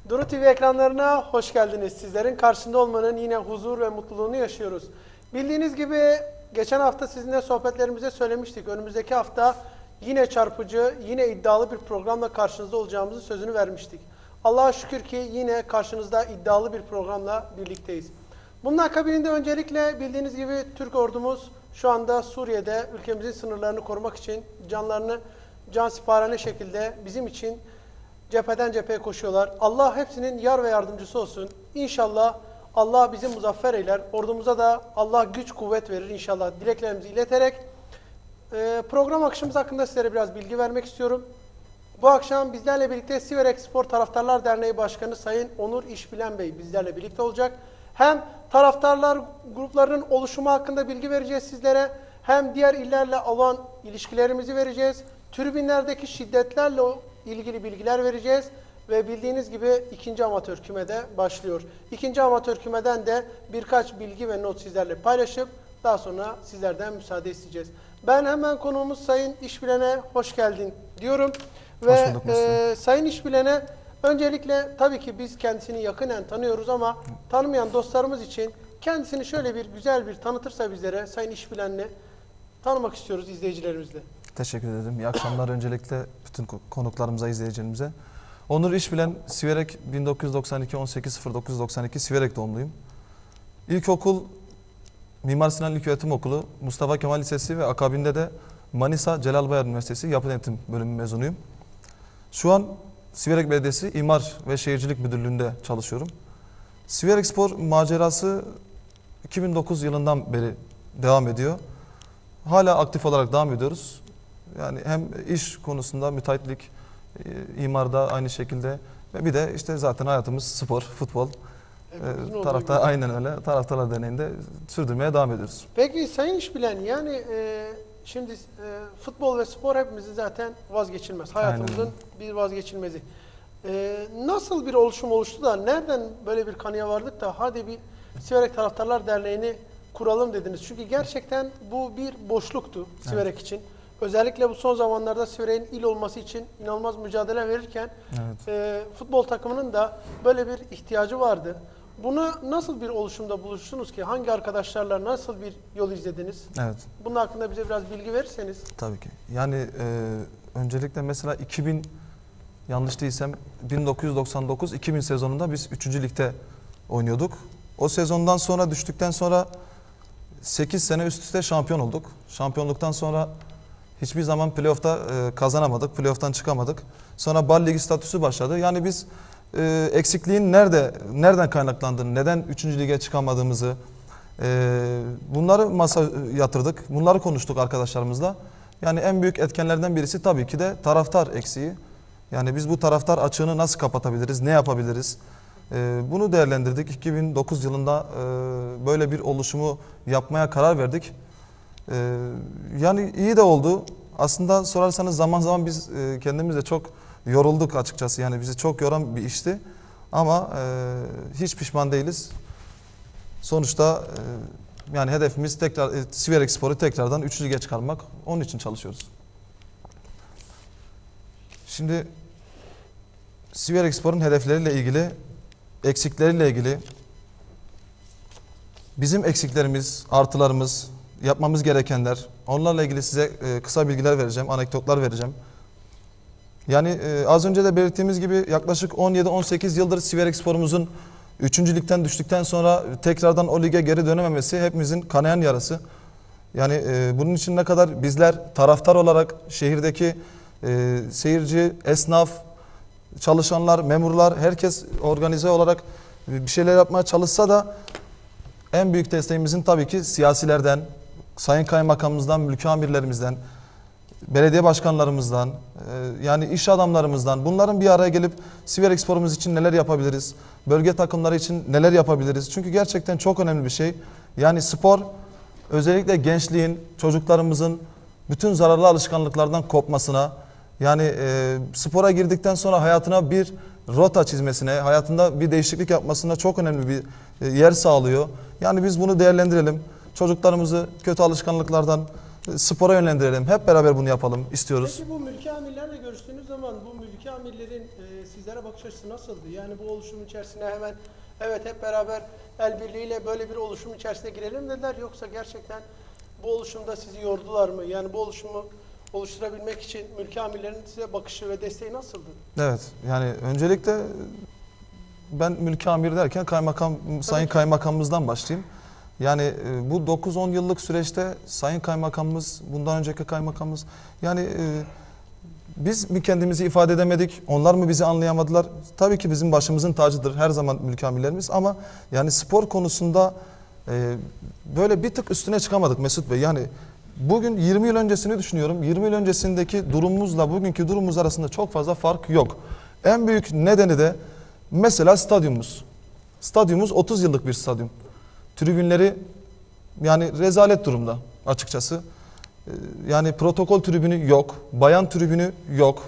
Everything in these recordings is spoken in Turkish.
Duru TV ekranlarına hoş geldiniz. Sizlerin karşısında olmanın yine huzur ve mutluluğunu yaşıyoruz. Bildiğiniz gibi geçen hafta sizinle sohbetlerimize söylemiştik. Önümüzdeki hafta yine çarpıcı, yine iddialı bir programla karşınızda olacağımızı sözünü vermiştik. Allah'a şükür ki yine karşınızda iddialı bir programla birlikteyiz. Bunun akabinde öncelikle bildiğiniz gibi Türk ordumuz şu anda Suriye'de ülkemizin sınırlarını korumak için canlarını cansiparane şekilde bizim için cepheden cepheye koşuyorlar. Allah hepsinin yar ve yardımcısı olsun. İnşallah Allah bizi muzaffer eyler. Ordumuza da Allah güç kuvvet verir inşallah. Dileklerimizi ileterek program akışımız hakkında sizlere biraz bilgi vermek istiyorum. Bu akşam bizlerle birlikte Siverek Spor Taraftarlar Derneği Başkanı Sayın Onur İşbilen Bey bizlerle birlikte olacak. Hem taraftarlar gruplarının oluşumu hakkında bilgi vereceğiz sizlere, hem diğer illerle olan ilişkilerimizi vereceğiz. Tribünlerdeki şiddetlerle ilgili bilgiler vereceğiz ve bildiğiniz gibi ikinci amatör kümede başlıyor. İkinci amatör kümeden de birkaç bilgi ve not sizlerle paylaşıp daha sonra sizlerden müsaade isteyeceğiz. Ben hemen konuğumuz Sayın İşbilen'e hoş geldin diyorum. Ve Sayın İşbilen'e öncelikle tabii ki biz kendisini yakinen tanıyoruz ama tanımayan dostlarımız için kendisini şöyle bir güzel bir tanıtırsa bizlere Sayın İşbilen'le tanımak istiyoruz izleyicilerimizle. Teşekkür ederim. İyi akşamlar öncelikle bütün konuklarımıza, izleyicilerimize. Onur İşbilen, Siverek 1992 18.09.92 Siverek doğumluyum. İlkokul Mimar Sinan İlköğretim Okulu, Mustafa Kemal Lisesi ve akabinde de Manisa Celal Bayar Üniversitesi Yapı Denetim Bölümü mezunuyum. Şu an Siverek Belediyesi İmar ve Şehircilik Müdürlüğü'nde çalışıyorum. Siverek Spor macerası 2009 yılından beri devam ediyor. Hala aktif olarak devam ediyoruz. Yani hem iş konusunda müteahhitlik, imarda aynı şekilde ve bir de işte zaten hayatımız spor, futbol. Aynen öyle. Taraftarlar Derneği'nde sürdürmeye devam ediyoruz. Peki Sayın İşbilen, yani şimdi futbol ve spor hepimizin zaten vazgeçilmez. Hayatımızın bir vazgeçilmezi. Nasıl bir oluşum oluştu da nereden böyle bir kanıya vardık da hadi bir Siverek Taraftarlar Derneği'ni kuralım dediniz? Çünkü gerçekten bu bir boşluktu Siverek için. Özellikle bu son zamanlarda Siverek'in il olması için inanılmaz mücadele verirken futbol takımının da böyle bir ihtiyacı vardı. Buna nasıl bir oluşumda buluştunuz ki? Hangi arkadaşlarla nasıl bir yol izlediniz? Evet. Bunun hakkında bize biraz bilgi verirseniz. Tabii ki. Yani öncelikle mesela 2000 yanlış değilsem 1999-2000 sezonunda biz 3. ligde oynuyorduk. O sezondan sonra düştükten sonra 8 sene üst üste şampiyon olduk. Şampiyonluktan sonra hiçbir zaman playoff'ta kazanamadık. Playoff'tan çıkamadık. Sonra Bal Ligi statüsü başladı. Yani biz eksikliğin nereden kaynaklandığını, neden 3. lige çıkamadığımızı bunları masaya yatırdık. Bunları konuştuk arkadaşlarımızla. Yani en büyük etkenlerden birisi tabii ki de taraftar eksiği. Yani biz bu taraftar açığını nasıl kapatabiliriz, ne yapabiliriz? Bunu değerlendirdik. 2009 yılında böyle bir oluşumu yapmaya karar verdik. Yani iyi de oldu. Aslında sorarsanız zaman zaman biz kendimiz de çok yorulduk açıkçası. Yani bizi çok yoran bir işti. Ama hiç pişman değiliz. Sonuçta yani hedefimiz tekrar Siverek Spor'u tekrardan 3. lige çıkarmak. Onun için çalışıyoruz. Şimdi Siverek Spor'un hedefleriyle ilgili, eksikleriyle ilgili bizim eksiklerimiz, artılarımız, yapmamız gerekenler, onlarla ilgili size kısa bilgiler vereceğim, anekdotlar vereceğim. Yani az önce de belirttiğimiz gibi yaklaşık 17-18 yıldır Siverek Spor'umuzun 3. ligden düştükten sonra tekrardan o lige geri dönememesi hepimizin kanayan yarası. Yani bunun için ne kadar bizler taraftar olarak şehirdeki seyirci, esnaf, çalışanlar, memurlar, herkes organize olarak bir şeyler yapmaya çalışsa da en büyük desteğimizin tabii ki siyasilerden, Sayın Kaymakamımızdan, mülki amirlerimizden, belediye başkanlarımızdan, yani iş adamlarımızdan, bunların bir araya gelip Siverek Spor'umuz için neler yapabiliriz, bölge takımları için neler yapabiliriz? Çünkü gerçekten çok önemli bir şey. Yani spor özellikle gençliğin, çocuklarımızın bütün zararlı alışkanlıklardan kopmasına, yani spora girdikten sonra hayatına bir rota çizmesine, hayatında bir değişiklik yapmasına çok önemli bir yer sağlıyor. Yani biz bunu değerlendirelim. Çocuklarımızı kötü alışkanlıklardan spora yönlendirelim. Hep beraber bunu yapalım istiyoruz. Peki bu mülki amirlerle görüştüğünüz zaman bu mülki amirlerin sizlere bakış açısı nasıldı? Yani bu oluşum içerisine hemen evet hep beraber el birliğiyle böyle bir oluşum içerisine girelim dediler, yoksa gerçekten bu oluşumda sizi yordular mı? Yani bu oluşumu oluşturabilmek için mülki amirlerin size bakışı ve desteği nasıldı? Evet, yani öncelikle ben mülki amir derken Sayın Kaymakamımızdan başlayayım. Yani bu 9-10 yıllık süreçte Sayın Kaymakamımız, bundan önceki kaymakamımız, yani biz mi kendimizi ifade edemedik, onlar mı bizi anlayamadılar? Tabii ki bizim başımızın tacıdır her zaman mülki amirlerimiz, ama yani spor konusunda böyle bir tık üstüne çıkamadık Mesut Bey. Yani bugün 20 yıl öncesini düşünüyorum. 20 yıl öncesindeki durumumuzla bugünkü durumumuz arasında çok fazla fark yok. En büyük nedeni de mesela stadyumumuz. Stadyumumuz 30 yıllık bir stadyum. Tribünleri yani rezalet durumda açıkçası. Yani protokol tribünü yok, bayan tribünü yok.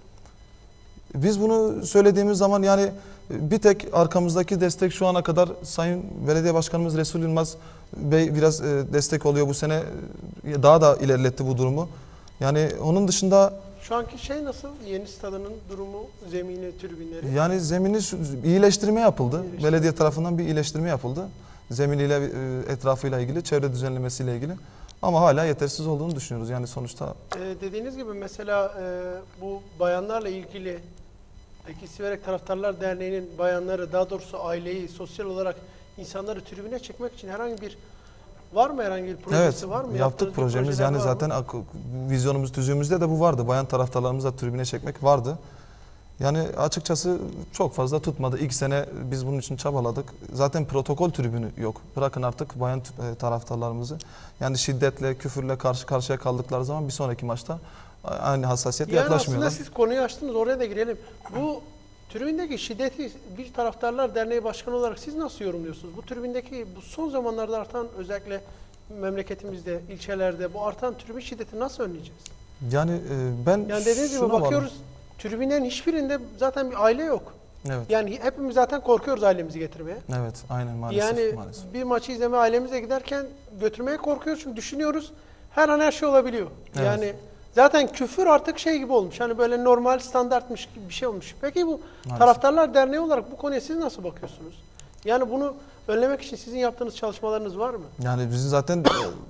Biz bunu söylediğimiz zaman yani bir tek arkamızdaki destek şu ana kadar Sayın Belediye Başkanımız Resul Yılmaz Bey biraz destek oluyor bu sene. Daha da ilerletti bu durumu. Yani onun dışında... Şu anki şey nasıl? Yeni stadının durumu, zemini, tribünleri? Yani zemini iyileştirme yapıldı. Belediye tarafından bir iyileştirme yapıldı. Zeminiyle, etrafıyla ilgili, çevre düzenlemesiyle ilgili. Ama hala yetersiz olduğunu düşünüyoruz. Yani sonuçta... Dediğiniz gibi mesela bu bayanlarla ilgili peki Siverek Taraftarlar Derneği'nin bayanları, daha doğrusu aileyi, sosyal olarak insanları tribüne çekmek için herhangi bir var mı, herhangi bir projesi var mı? Yaptık Yaptığınız projemiz. Yani zaten vizyonumuz, tüzüğümüzde de bu vardı. Bayan taraftarlarımızı da tribüne çekmek vardı. Yani açıkçası çok fazla tutmadı. İlk sene biz bunun için çabaladık. Zaten protokol tribünü yok. Bırakın artık bayan taraftarlarımızı. Yani şiddetle, küfürle karşı karşıya kaldıkları zaman bir sonraki maçta aynı hassasiyetle yaklaşmıyorlar. Aslında siz konuyu açtınız, oraya da girelim. Bu tribündeki şiddeti bir Taraftarlar Derneği Başkanı olarak siz nasıl yorumluyorsunuz? Bu tribündeki bu son zamanlarda artan, özellikle memleketimizde, ilçelerde bu artan tribün şiddeti nasıl önleyeceğiz? Yani ben Yani dediğiniz gibi bakıyoruz, tribünlerin hiçbirinde zaten bir aile yok. Evet. Yani hepimiz zaten korkuyoruz ailemizi getirmeye. Evet, aynen maalesef. Yani maalesef. bir maçı izlemeye ailemize giderken götürmeye korkuyoruz çünkü düşünüyoruz her an her şey olabiliyor. Evet. Yani zaten küfür artık şey gibi olmuş. Hani böyle normal standartmış gibi bir şey olmuş. Peki bu Maalesef. Taraftarlar Derneği olarak bu konuya siz nasıl bakıyorsunuz? Yani bunu önlemek için sizin yaptığınız çalışmalarınız var mı? Yani bizim zaten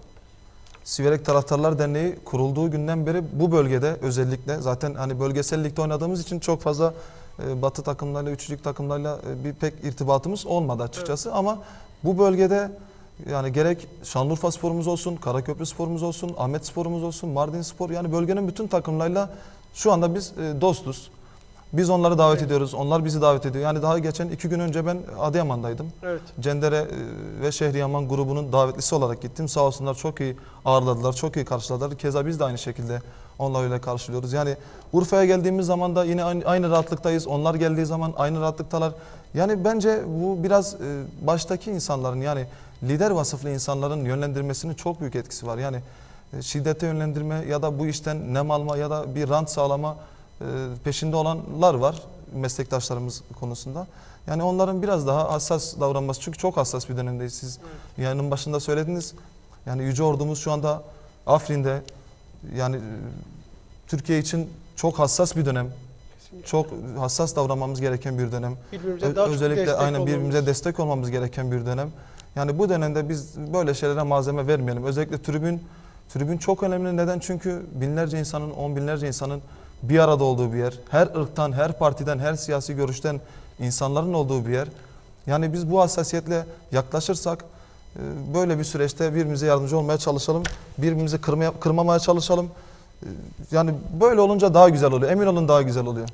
Siverek Taraftarlar Derneği kurulduğu günden beri bu bölgede özellikle zaten hani bölgesel ligde oynadığımız için çok fazla batı takımlarıyla, üçüncülük takımlarıyla bir pek irtibatımız olmadı açıkçası. Evet. Ama bu bölgede yani gerek Şanlıurfa sporumuz olsun, Karaköprü sporumuz olsun, Ahmet sporumuz olsun, Mardin spor, yani bölgenin bütün takımlarıyla şu anda biz dostuz. Biz onları davet ediyoruz, onlar bizi davet ediyor. Yani daha geçen 2 gün önce ben Adıyaman'daydım. Evet. Cendere ve Şehriyaman grubunun davetlisi olarak gittim. Sağ olsunlar, çok iyi ağırladılar, çok iyi karşıladılar. Keza biz de aynı şekilde onlarla karşılıyoruz. Yani Urfa'ya geldiğimiz zaman da yine aynı rahatlıktayız. Onlar geldiği zaman aynı rahatlıktalar. Yani bence bu biraz baştaki insanların, yani lider vasıflı insanların yönlendirmesinin çok büyük etkisi var. Yani şiddete yönlendirme ya da bu işten nem alma ya da bir rant sağlama peşinde olanlar var meslektaşlarımız konusunda. Yani onların biraz daha hassas davranması, çünkü çok hassas bir dönemdeyiz. Siz yayının başında söylediniz. Yani Yüce Ordumuz şu anda Afrin'de, yani Türkiye için çok hassas bir dönem. Kesinlikle. Çok hassas davranmamız gereken bir dönem. Özellikle aynen birbirimize destek olmamız gereken bir dönem. Yani bu dönemde biz böyle şeylere malzeme vermeyelim. Özellikle tribün çok önemli. Neden? Çünkü binlerce insanın, on binlerce insanın bir arada olduğu bir yer. Her ırktan, her partiden, her siyasi görüşten insanların olduğu bir yer. Yani biz bu hassasiyetle yaklaşırsak böyle bir süreçte birbirimize yardımcı olmaya çalışalım. Birbirimizi kırmamaya çalışalım. Yani böyle olunca daha güzel oluyor. Emin olun, daha güzel oluyor.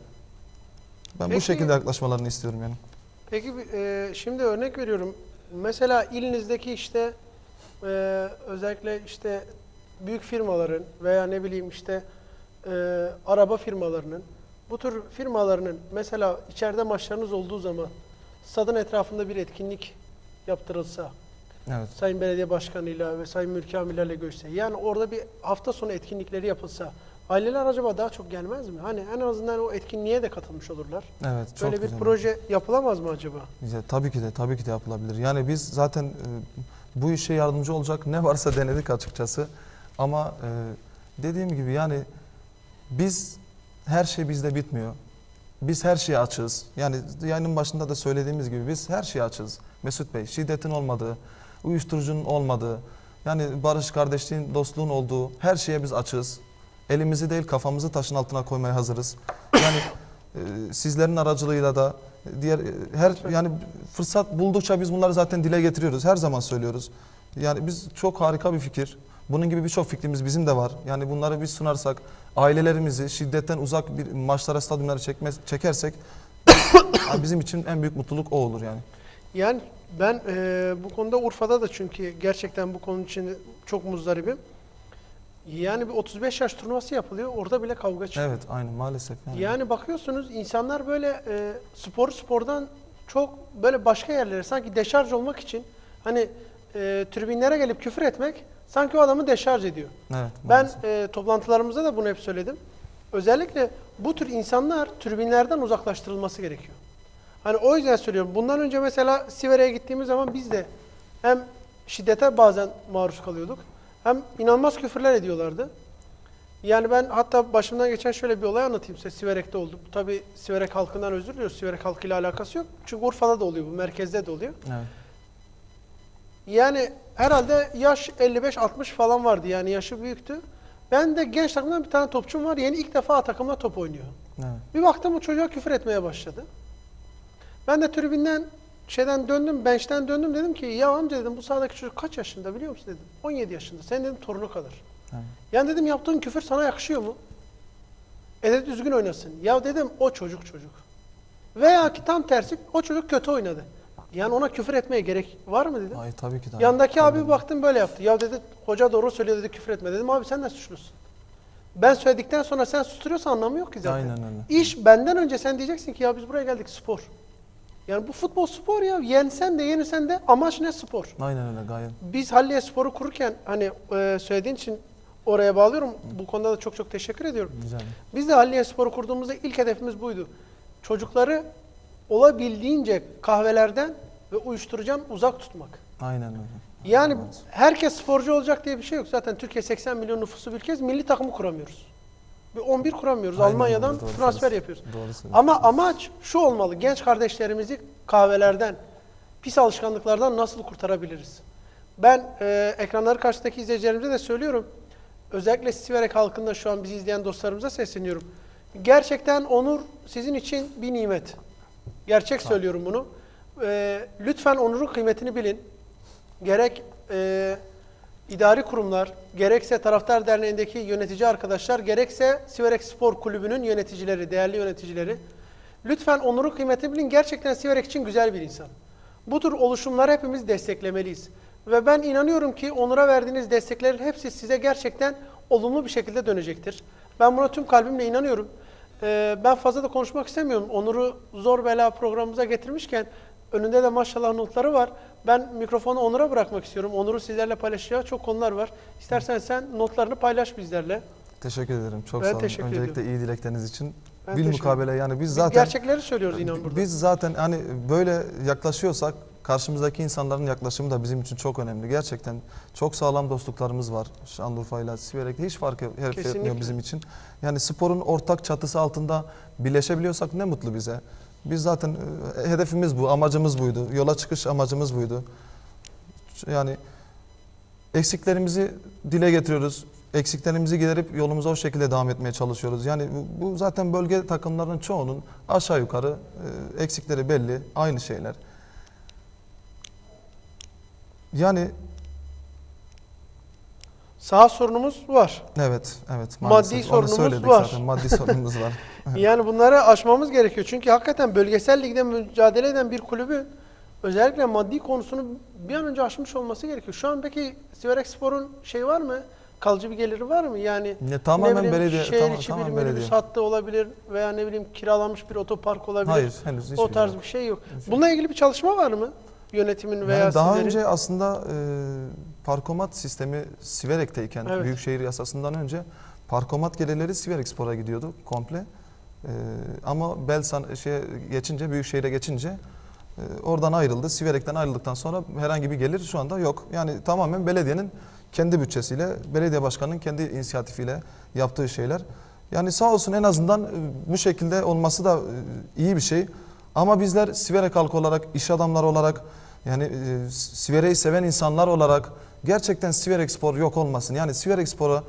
Ben bu şekilde yaklaşmalarını istiyorum yani. Peki şimdi örnek veriyorum. Mesela ilinizdeki işte özellikle işte büyük firmaların veya ne bileyim işte araba firmalarının, bu tür firmalarının mesela içeride maçlarınız olduğu zaman stadın etrafında bir etkinlik yaptırılsa, evet, Sayın Belediye Başkanı'yla ve Sayın Mülki Amirlerle görüşse, yani orada bir hafta sonu etkinlikleri yapılsa, aileler acaba daha çok gelmez mi? Hani en azından o etkinliğe de katılmış olurlar. Evet, çok böyle bir güzel. proje yapılamaz mı acaba? Ya, tabii ki de yapılabilir. Yani biz zaten bu işe yardımcı olacak ne varsa denedik açıkçası. Ama dediğim gibi yani biz her şey bizde bitmiyor. Biz her şeye açığız. Yani yayının başında da söylediğimiz gibi biz her şeye açığız. Mesut Bey, şiddetin olmadığı, uyuşturucunun olmadığı, yani barış, kardeşliğin, dostluğun olduğu her şeye biz açığız. Elimizi değil kafamızı taşın altına koymaya hazırız. Yani sizlerin aracılığıyla da diğer yani fırsat buldukça biz bunları zaten dile getiriyoruz. Her zaman söylüyoruz. Yani biz çok harika bir fikir. Bunun gibi birçok fikrimiz bizim de var. Yani bunları biz sunarsak, ailelerimizi şiddetten uzak bir maçlara, stadyumlara çekersek bizim için en büyük mutluluk o olur yani. Yani ben bu konuda Urfa'da da çünkü gerçekten bu konu için çok muzdaribim. Yani bir 35 yaş turnuvası yapılıyor. Orada bile kavga çıkıyor. Evet, aynen maalesef. Yani bakıyorsunuz insanlar böyle spordan çok böyle başka yerlere sanki deşarj olmak için hani tribünlere gelip küfür etmek sanki o adamı deşarj ediyor. Evet, Ben toplantılarımızda da bunu hep söyledim. Özellikle bu tür insanlar tribünlerden uzaklaştırılması gerekiyor. Hani o yüzden söylüyorum. Bundan önce mesela Siverek'e gittiğimiz zaman biz de hem şiddete bazen maruz kalıyorduk. Hem inanılmaz küfürler ediyorlardı. Yani ben hatta başımdan geçen şöyle bir olay anlatayım size. Siverek'te oldu. Tabii Siverek halkından özür diliyoruz. Siverek halkıyla alakası yok. Çünkü Urfa'da da oluyor bu. Merkezde de oluyor. Evet. Yani herhalde yaş 55-60 falan vardı. Yani yaşı büyüktü. Ben de genç takımdan bir tane topçum var. Yeni ilk defa takımla top oynuyor. Evet. Bir baktım bu çocuğa küfür etmeye başladı. Ben de tribünden döndüm, bench'ten döndüm, dedim ki ya amca dedim bu sahadaki çocuk kaç yaşında biliyor musun dedim. 17 yaşında. Sen dedim torunu kadar. Evet. Yani dedim yaptığın küfür sana yakışıyor mu? Dedi düzgün oynasın. Ya dedim o çocuk. Veya ki tam tersi o çocuk kötü oynadı. Yani ona küfür etmeye gerek var mı dedim. Ay, tabii ki. Yandaki abi baktım böyle yaptı. Ya dedi hoca doğru söylüyor dedi küfür etme. Dedim abi sen de suçlusun. Ben söyledikten sonra sen susturuyorsan anlamı yok ki zaten. Aynen öyle. İş benden önce sen diyeceksin ki ya biz buraya geldik spor. Yani bu futbol spor ya. Yensen de yenilsen de amaç ne spor. Aynen öyle gayet. Biz Halliye Spor'u kururken hani söylediğin için oraya bağlıyorum. Bu konuda da çok teşekkür ediyorum. Güzel. Biz de Halliye Spor'u kurduğumuzda ilk hedefimiz buydu. Çocukları olabildiğince kahvelerden ve uyuşturucudan uzak tutmak. Aynen öyle. Yani Evet. herkes sporcu olacak diye bir şey yok. Zaten Türkiye 80 milyon nüfusu bir ülke. Milli takımı kuramıyoruz. Bir 11 kuramıyoruz. Aynen Almanya'dan öyle, doğru transfer söylüyorsun. yapıyoruz. Doğru söylüyorsun. Ama amaç şu olmalı. Genç kardeşlerimizi kahvelerden, pis alışkanlıklardan nasıl kurtarabiliriz? Ben ekranları karşısındaki izleyicilerimize de söylüyorum. Özellikle Siverek halkında şu an bizi izleyen dostlarımıza sesleniyorum. Gerçekten onur sizin için bir nimet. Gerçek söylüyorum bunu. Lütfen onurun kıymetini bilin. Gerek idari kurumlar, gerekse Taraftar Derneği'ndeki yönetici arkadaşlar, gerekse Siverek Spor Kulübü'nün yöneticileri, değerli yöneticileri. Lütfen onurun kıymetini bilin. Gerçekten Siverek için güzel bir insan. Bu tür oluşumları hepimiz desteklemeliyiz. Ve ben inanıyorum ki Onur'a verdiğiniz desteklerin hepsi size gerçekten olumlu bir şekilde dönecektir. Ben buna tüm kalbimle inanıyorum. Ben fazla da konuşmak istemiyorum. Onur'u zor bela programımıza getirmişken önünde de maşallah notları var. Ben mikrofonu Onur'a bırakmak istiyorum. Onur'u sizlerle paylaşacağı çok konular var. İstersen sen notlarını paylaş bizlerle. Teşekkür ederim. Çok Ben sağ olun. teşekkür Öncelikle ediyorum. iyi dilekleriniz için. Ben Bilmukabele yani biz Biz zaten gerçekleri söylüyoruz inan burada. biz zaten hani böyle yaklaşıyorsak karşımızdaki insanların yaklaşımı da bizim için çok önemli. Gerçekten çok sağlam dostluklarımız var. Şanlıurfa ile Siverek'te hiç fark etmiyor Kesinlikle. bizim için. Yani sporun ortak çatısı altında birleşebiliyorsak ne mutlu bize. Biz zaten hedefimiz bu, amacımız buydu. Yola çıkış amacımız buydu. Yani eksiklerimizi dile getiriyoruz. Eksiklerimizi giderip yolumuza o şekilde devam etmeye çalışıyoruz. Yani bu zaten bölge takımlarının çoğunun aşağı yukarı eksikleri belli, aynı şeyler. Yani Saha sorunumuz var. evet, Maddi maalesef. Onu sorunumuz söyledik var. zaten. Maddi sorunumuz var. Yani bunları aşmamız gerekiyor. Çünkü hakikaten bölgesel ligde mücadele eden bir kulübün özellikle maddi konusunu bir an önce aşmış olması gerekiyor. Şu an peki Siverek Spor'un şey var mı? Kalıcı bir geliri var mı? Yani Ya, tamamen belediye, şehir içi tamamen bir minibüs hattı olabilir veya ne bileyim kiralanmış bir otopark olabilir. Hayır, henüz hiçbir o tarz yok. bir şey yok. Bununla ilgili bir çalışma var mı? Yönetimin veya Yani daha sizlerin? önce aslında parkomat sistemi Siverek'teyken, Evet. Büyükşehir yasasından önce parkomat gelirleri Siverek Spor'a gidiyordu komple. Ama geçince, Büyükşehir'e geçince oradan ayrıldı. Siverek'ten ayrıldıktan sonra herhangi bir gelir şu anda yok. Yani tamamen belediyenin kendi bütçesiyle, belediye başkanının kendi inisiyatifiyle yaptığı şeyler. Yani sağ olsun en azından bu şekilde olması da iyi bir şey. Ama bizler Siverek halkı olarak, iş adamları olarak, yani Siverek'i seven insanlar olarak gerçekten Siverek Spor yok olmasın. Yani Siverek Spor'a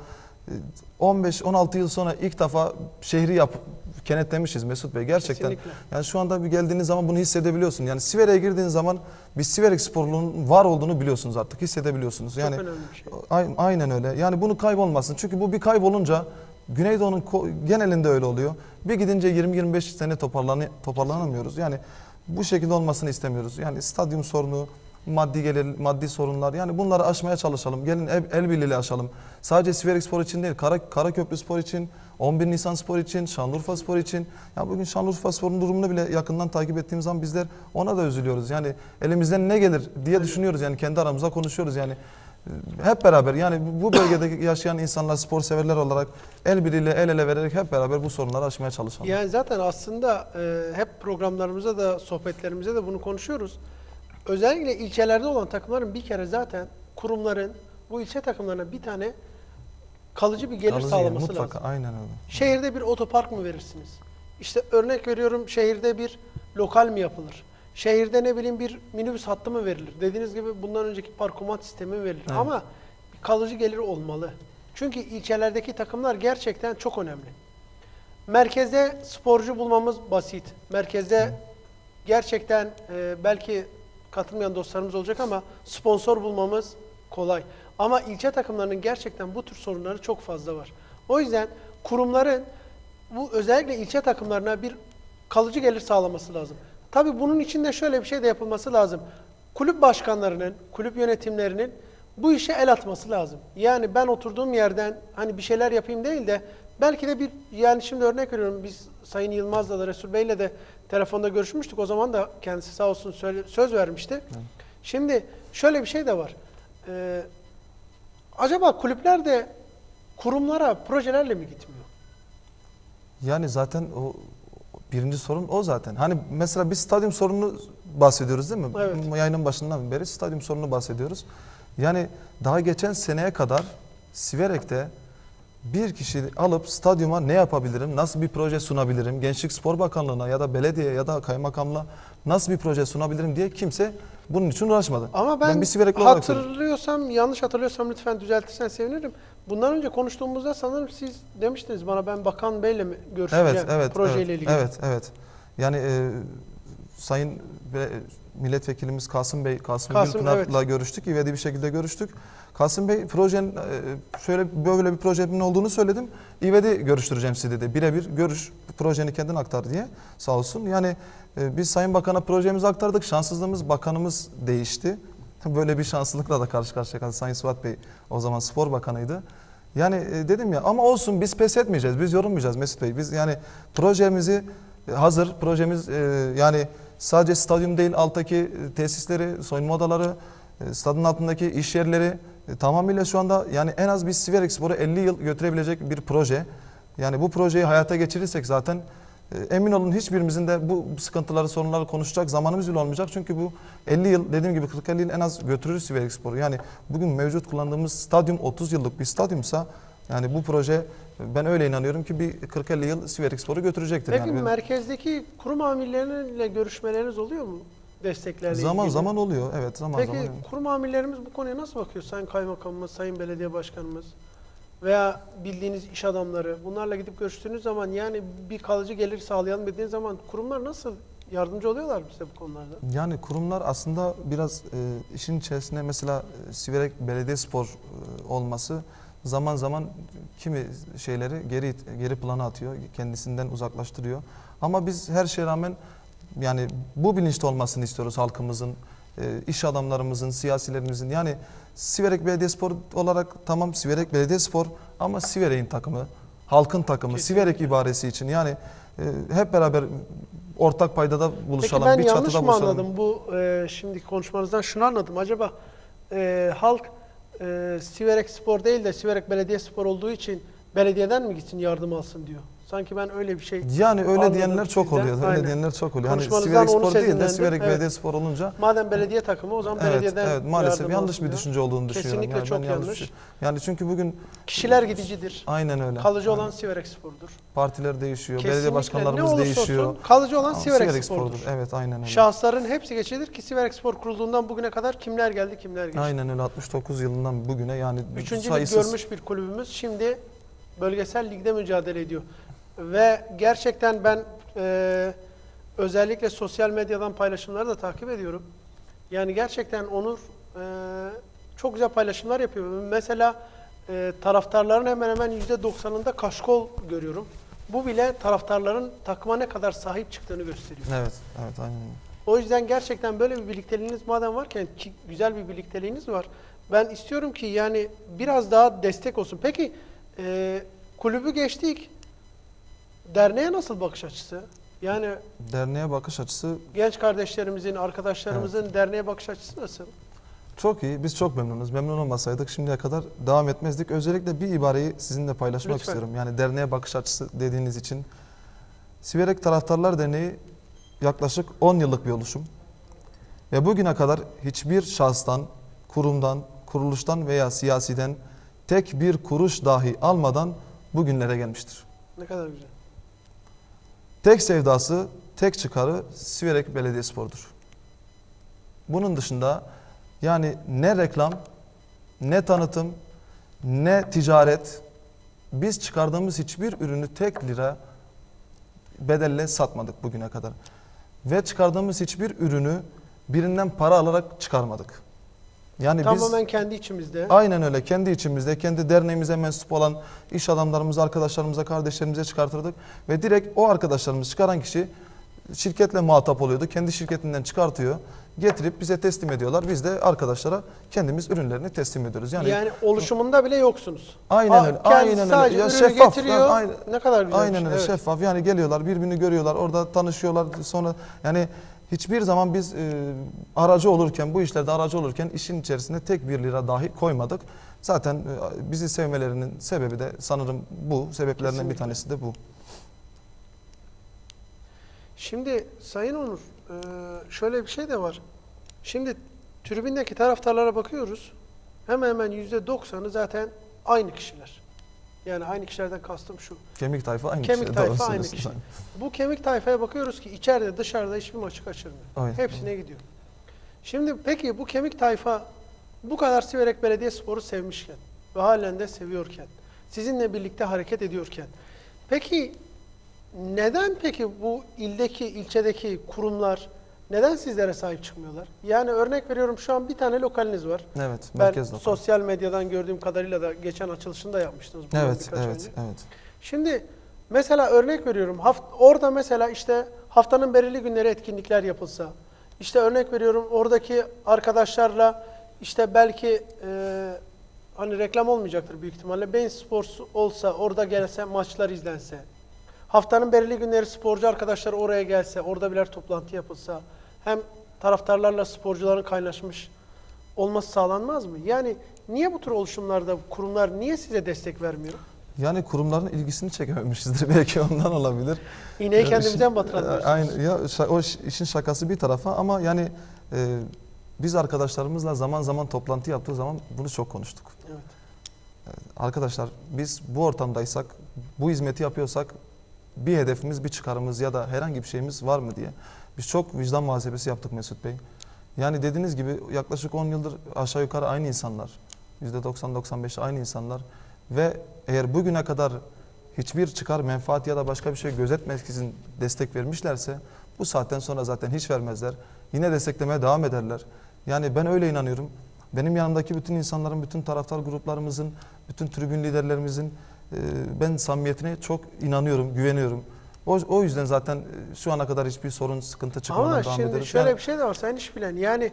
15-16 yıl sonra ilk defa şehri kenetlemişiz Mesut Bey. Gerçekten. Kesinlikle. Yani şu anda bir geldiğiniz zaman bunu hissedebiliyorsun. Yani Siverek'e girdiğiniz zaman bir Siverek Sporlu'nun var olduğunu biliyorsunuz artık. Hissedebiliyorsunuz. Yani Çok önemli bir şey. Aynen öyle. Yani bunu kaybolmasın. Çünkü bu bir kaybolunca Güneydoğu'nun genelinde öyle oluyor. Bir gidince 20-25 sene toparlanamıyoruz. Yani bu şekilde olmasını istemiyoruz. Yani stadyum sorunu, maddi sorunlar, yani bunları aşmaya çalışalım. Gelin el birliğiyle aşalım. Sadece Siverek Spor için değil, Karaköprü Spor için, 11 Nisan Spor için, Şanlıurfa Spor için. Ya bugün Şanlıurfa Spor'un durumunu bile yakından takip ettiğimiz zaman bizler ona da üzülüyoruz. Yani elimizden ne gelir diye düşünüyoruz. Yani kendi aramızda konuşuyoruz. Yani hep beraber, yani bu bölgede yaşayan insanlar, spor severler olarak el birliğiyle, el ele vererek hep beraber bu sorunları aşmaya çalışalım. Yani zaten aslında hep programlarımızda da sohbetlerimizde de bunu konuşuyoruz. Özellikle ilçelerde olan takımların bir kere zaten kurumların bu ilçe takımlarına bir tane kalıcı bir gelir Kalıcı sağlaması mutlaka, lazım. aynen öyle. Şehirde bir otopark mı verirsiniz? İşte örnek veriyorum, şehirde bir lokal mi yapılır? Şehirde ne bileyim bir minibüs hattı mı verilir? Dediğiniz gibi bundan önceki parkomat sistemi mi verilir? Evet. Ama bir kalıcı gelir olmalı. Çünkü ilçelerdeki takımlar gerçekten çok önemli. Merkezde sporcu bulmamız basit. Merkezde gerçekten belki katılmayan dostlarımız olacak ama sponsor bulmamız kolay. Ama ilçe takımlarının gerçekten bu tür sorunları çok fazla var. O yüzden kurumların bu özellikle ilçe takımlarına bir kalıcı gelir sağlaması lazım. Tabii bunun için de şöyle bir şey de yapılması lazım. Kulüp başkanlarının, kulüp yönetimlerinin bu işe el atması lazım. Yani ben oturduğum yerden hani bir şeyler yapayım değil de belki de bir, yani şimdi örnek veriyorum, biz Sayın Yılmaz'la da Resul Bey'le de telefonda görüşmüştük. O zaman da kendisi sağ olsun söz vermişti. Evet. Şimdi şöyle bir şey de var. Acaba kulüpler de kurumlara projelerle mi gitmiyor? Yani zaten o birinci sorun o zaten. Hani mesela biz stadyum sorununu bahsediyoruz değil mi? Evet. Yayının başından beri stadyum sorununu bahsediyoruz. Yani daha geçen seneye kadar Siverek'te bir kişi alıp stadyuma ne yapabilirim, nasıl bir proje sunabilirim, Gençlik Spor Bakanlığı'na ya da belediye ya da kaymakamla nasıl bir proje sunabilirim diye kimse bunun için uğraşmadı. Ama ben bir Siverekli olarak hatırlıyorsam, yanlış hatırlıyorsam lütfen düzeltirsen sevinirim. Bundan önce konuştuğumuzda sanırım siz demiştiniz bana, ben Bakan Bey'le mi görüşeceğim projeyle ilgili. Evet. Yani Sayın Milletvekilimiz Kasım Gülpınar'la görüştük. İvedi bir şekilde görüştük. Kasım Bey projenin şöyle böyle bir projenin olduğunu söyledim. İvedi görüştüreceğim sizi dedi. Birebir görüş, projeni kendin aktar diye, sağ olsun. Yani biz Sayın Bakan'a projemizi aktardık. Şanssızlığımız, bakanımız değişti. Böyle bir şanssızlıkla da karşı karşıya kaldı. Sayın Suat Bey o zaman spor bakanıydı. Yani dedim ya, ama olsun, biz pes etmeyeceğiz. Biz yorulmayacağız Mesut Bey. Biz yani projemizi hazır. Projemiz yani sadece stadyum değil, alttaki tesisleri, soyunma odaları, stadın altındaki iş yerleri tamamıyla şu anda yani en az biz Siverek Spor'u 50 yıl götürebilecek bir proje. Yani bu projeyi hayata geçirirsek zaten emin olun hiçbirimizin de bu sıkıntıları, sorunları konuşacak zamanımız bile olmayacak. Çünkü bu 50 yıl, dediğim gibi 40-50 yıl en az götürür Siverek Spor'u. Yani bugün mevcut kullandığımız stadyum 30 yıllık bir stadyumsa, yani bu proje, ben öyle inanıyorum ki bir 40-50 yıl Siverek Spor'u götürecektir. Peki yani merkezdeki kurum amirleriyle görüşmeleriniz oluyor mu? Desteklerle zaman ilgili. zaman oluyor. Evet, zaman Peki zaman oluyor. kurum amirlerimiz bu konuya nasıl bakıyor? Sayın Kaymakamımız, Sayın Belediye Başkanımız veya bildiğiniz iş adamları, bunlarla gidip görüştüğünüz zaman, yani bir kalıcı gelir sağlayalım dediğiniz zaman kurumlar nasıl yardımcı oluyorlar bize bu konularda? Yani kurumlar aslında biraz işin içerisinde, mesela Siverek Belediyespor olması zaman zaman kimi şeyleri geri plana atıyor, kendisinden uzaklaştırıyor. Ama biz her şeye rağmen yani bu bilinçte olmasını istiyoruz halkımızın, iş adamlarımızın, siyasilerimizin. Yani Siverek Belediyespor olarak tamam, Siverek Belediyespor, ama Siverek'in takımı, halkın takımı, Kesinlikle. Siverek ibaresi için yani hep beraber ortak paydada buluşalım, Peki ben bir yanlış çatıda mı buluşalım. anladım? Bu şimdiki konuşmanızdan şunu anladım. Acaba halk Siverek Spor değil de Siverek Belediyespor olduğu için belediyeden mi gitsin, yardım alsın diyor? Sanki ben öyle bir şey Yani öyle anladım diyenler çok sizden. oluyor. Öyle Aynen. diyenler çok oluyor. Hani Konuşmanızdan Siverek onu Spor değil de sezinlendim. Siverek Evet. Belediyespor olunca Madem belediye takımı o zaman evet, belediyeden evet maalesef yardım yanlış alsın bir ya. düşünce olduğunu düşünüyorum. Kesinlikle çok ben yanlış. Yani çünkü bugün Kişiler gidicidir. aynen öyle. Kalıcı olan Aynen. Siverek Spor'dur. Partiler değişiyor, Kesinlikle. belediye Ne başkanlarımız olursa değişiyor. olsun kalıcı olan Ama Siverek Spor'dur. Evet, aynen öyle. Şahısların hepsi geçilir ki Siverek Spor kurulduğundan bugüne kadar kimler geldi kimler geçti. Aynen öyle 69 yılından bugüne yani Üçüncü lig sayısız. görmüş bir kulübümüz şimdi bölgesel ligde mücadele ediyor. Ve gerçekten ben özellikle sosyal medyadan paylaşımları da takip ediyorum. Yani gerçekten Onur çok güzel paylaşımlar yapıyor. Mesela taraftarların hemen hemen %90'ında kaşkol görüyorum. Bu bile taraftarların takıma ne kadar sahip çıktığını gösteriyor. Evet, evet aynen öyle. O yüzden gerçekten böyle bir birlikteliğiniz madem varken ki güzel bir birlikteliğiniz var. Ben istiyorum ki yani biraz daha destek olsun. Peki kulübü geçtik. Derneğe nasıl bakış açısı? Yani Derneğe bakış açısı genç kardeşlerimizin, arkadaşlarımızın derneğe bakış açısı nasıl? çok iyi. Biz çok memnunuz. Memnun olmasaydık şimdiye kadar devam etmezdik. Özellikle bir ibareyi sizinle paylaşmak Lütfen. istiyorum. Yani derneğe bakış açısı dediğiniz için. Siverek Taraftarlar Derneği yaklaşık 10 yıllık bir oluşum. Ve bugüne kadar hiçbir şahıstan, kurumdan, kuruluştan veya siyasiden tek bir kuruş dahi almadan bugünlere gelmiştir. Ne kadar güzel. Tek sevdası, tek çıkarı Siverek Belediyespor'dur. Bunun dışında yani ne reklam, ne tanıtım, ne ticaret, biz çıkardığımız hiçbir ürünü tek lira bedelle satmadık bugüne kadar. Ve çıkardığımız hiçbir ürünü birinden para alarak çıkarmadık. Yani Tamamen biz kendi içimizde. aynen öyle kendi içimizde, kendi derneğimize mensup olan iş adamlarımıza, arkadaşlarımıza, kardeşlerimize çıkartırdık. Ve direkt o arkadaşlarımız çıkaran kişi şirketle muhatap oluyordu. Kendi şirketinden çıkartıyor, getirip bize teslim ediyorlar. Biz de arkadaşlara kendimiz ürünlerini teslim ediyoruz. Yani oluşumunda bile yoksunuz. Aynen öyle. Kendisi Aynen öyle. sadece Ya ürünü şeffaf. getiriyor. Yani aynen, Ne kadar güzel. aynen öyle şeffaf. Yani geliyorlar, birbirini görüyorlar, orada tanışıyorlar. Sonra yani hiçbir zaman biz aracı olurken, bu işlerde aracı olurken işin içerisine tek bir lira dahi koymadık. Zaten bizi sevmelerinin sebebi de sanırım bu. Sebeplerinden Kesinlikle. bir tanesi de bu. Şimdi Sayın Onur, şöyle bir şey de var. Şimdi tribündeki taraftarlara bakıyoruz. Hemen hemen %90'ı zaten aynı kişiler. Yani aynı kişilerden kastım şu. Kemik tayfa aynı Kemik kişi. tayfa Doğru aynı söylüyorsun. kişi. Bu kemik tayfaya bakıyoruz ki içeride dışarıda hiçbir maçı kaçırmıyor. Aynen. Hepsine gidiyor. Şimdi peki bu kemik tayfa bu kadar Siverek Belediyespor'u sevmişken ve halen de seviyorken, sizinle birlikte hareket ediyorken, peki neden peki bu ildeki, ilçedeki kurumlar neden sizlere sahip çıkmıyorlar? Yani örnek veriyorum şu an bir tane lokaliniz var. Evet, Ben merkez lokal. sosyal medyadan gördüğüm kadarıyla da geçen açılışını da yapmıştınız. bundan Evet, birkaç evet, önce. evet. Şimdi mesela örnek veriyorum orada mesela işte haftanın belirli günleri etkinlikler yapılsa, işte örnek veriyorum oradaki arkadaşlarla işte belki hani reklam olmayacaktır büyük ihtimalle. Bein Sports olsa orada gelse maçlar izlense, haftanın belirli günleri sporcu arkadaşlar oraya gelse, orada birer toplantı yapılsa, hem taraftarlarla sporcuların kaynaşmış olması sağlanmaz mı? Yani niye bu tür oluşumlarda kurumlar niye size destek vermiyor? Yani kurumların ilgisini çekememişizdir. Belki ondan olabilir. İğneyi Ya kendimizden işin- batıralım Aynı ya işin şakası bir tarafa ama yani biz arkadaşlarımızla zaman zaman toplantı yaptığı zaman bunu çok konuştuk. Evet. Arkadaşlar biz bu ortamdaysak, bu hizmeti yapıyorsak bir hedefimiz, bir çıkarımız ya da herhangi bir şeyimiz var mı diye. Biz çok vicdan muhasebesi yaptık Mesut Bey. Yani dediğiniz gibi yaklaşık 10 yıldır aşağı yukarı aynı insanlar. %90-95 aynı insanlar. Ve eğer bugüne kadar hiçbir çıkar, menfaat ya da başka bir şey gözetmeksizin destek vermişlerse bu saatten sonra zaten hiç vermezler. Yine desteklemeye devam ederler. Yani ben öyle inanıyorum. Benim yanımdaki bütün insanların, bütün taraftar gruplarımızın, bütün tribün liderlerimizin ben samimiyetine çok inanıyorum, güveniyorum. O yüzden zaten şu ana kadar hiçbir sorun, sıkıntı çıkmadan Ama devam şimdi ederiz. şöyle Yani bir şey de var sen iş bilen. Yani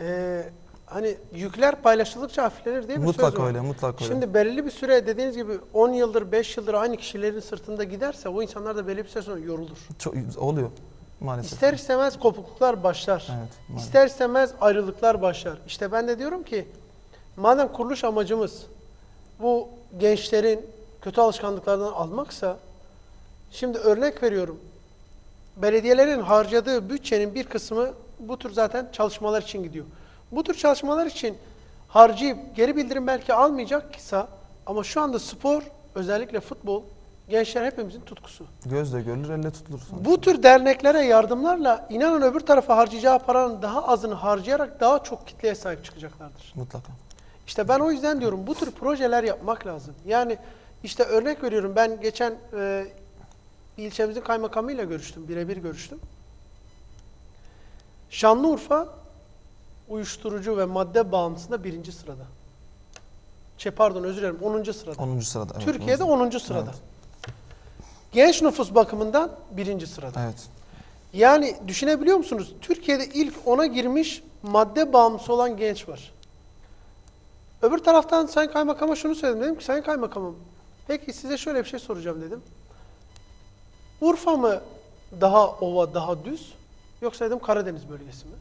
hani yükler paylaşıldıkça hafiflenir diye bir söz mutlaka var. öyle, mutlaka öyle. Şimdi belirli bir süre dediğiniz gibi 10 yıldır 5 yıldır aynı kişilerin sırtında giderse o insanlar da belli bir süre sonra yorulur. Çok oluyor maalesef. İster istemez kopukluklar başlar. Evet, maalesef. İster istemez ayrılıklar başlar. İşte ben de diyorum ki madem kuruluş amacımız bu gençlerin kötü alışkanlıklardan almaksa Şimdi örnek veriyorum. Belediyelerin harcadığı bütçenin bir kısmı bu tür zaten çalışmalar için gidiyor. Bu tür çalışmalar için harcayıp geri bildirim belki almayacaksa ama şu anda spor, özellikle futbol, gençler hepimizin tutkusu. Gözle görülür, elle tutulur. Bu tür derneklere yardımlarla inanın öbür tarafa harcayacağı paranın daha azını harcayarak daha çok kitleye sahip çıkacaklardır. Mutlaka. İşte ben o yüzden diyorum bu tür projeler yapmak lazım. Yani işte örnek veriyorum, ben geçen ilçemizin kaymakamıyla görüştüm, birebir görüştüm. Şanlıurfa uyuşturucu ve madde bağımlısında 1. sırada. Pardon, özür dilerim, 10. sırada. 10. sırada. Evet, Türkiye'de 10. sırada. Evet. Genç nüfus bakımından 1. sırada. Evet. Yani düşünebiliyor musunuz? Türkiye'de ilk 10'a girmiş madde bağımlısı olan genç var. Öbür taraftan Sayın Kaymakam'a şunu söyledim. Dedim ki Sayın Kaymakamım, peki size şöyle bir şey soracağım dedim. Urfa mı daha ova, daha düz? Yoksa dedim Karadeniz bölgesi mi?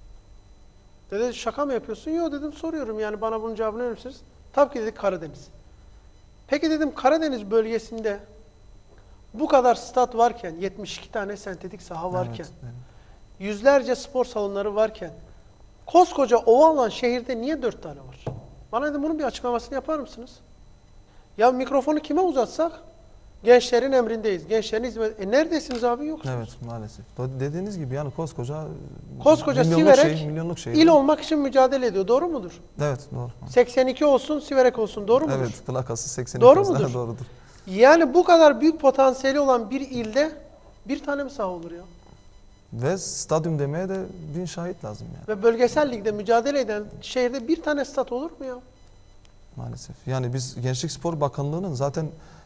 Dedi şaka mı yapıyorsun? Yok dedim, soruyorum yani, bana bunun cevabını verir misiniz? Tabii ki dedik Karadeniz. Peki dedim, Karadeniz bölgesinde bu kadar stat varken, 72 tane sentetik saha varken, Evet, evet. yüzlerce spor salonları varken, koskoca ova olan şehirde niye 4 tane var? Bana dedim bunun bir açıklamasını yapar mısınız? Ya mikrofonu kime uzatsak? Gençlerin emrindeyiz. Gençlerin hizmet... neredesiniz abi? Yoksunuz. Evet, maalesef. Dediğiniz gibi yani koskoca Siverek milyonluk şehir. il olmak için mücadele ediyor. Doğru mudur? Evet, doğru. 82 olsun, Siverek olsun. Doğru mudur? Evet, plakası 82. Doğru olsa mudur? Doğrudur. Yani bu kadar büyük potansiyeli olan bir ilde bir tane mi saha olur ya? Ve stadyum demeye de 1000 şahit lazım yani. Ve bölgesel ligde mücadele eden şehirde bir tane stat olur mu ya? Maalesef. Yani biz Gençlik Spor Bakanlığı'nın zaten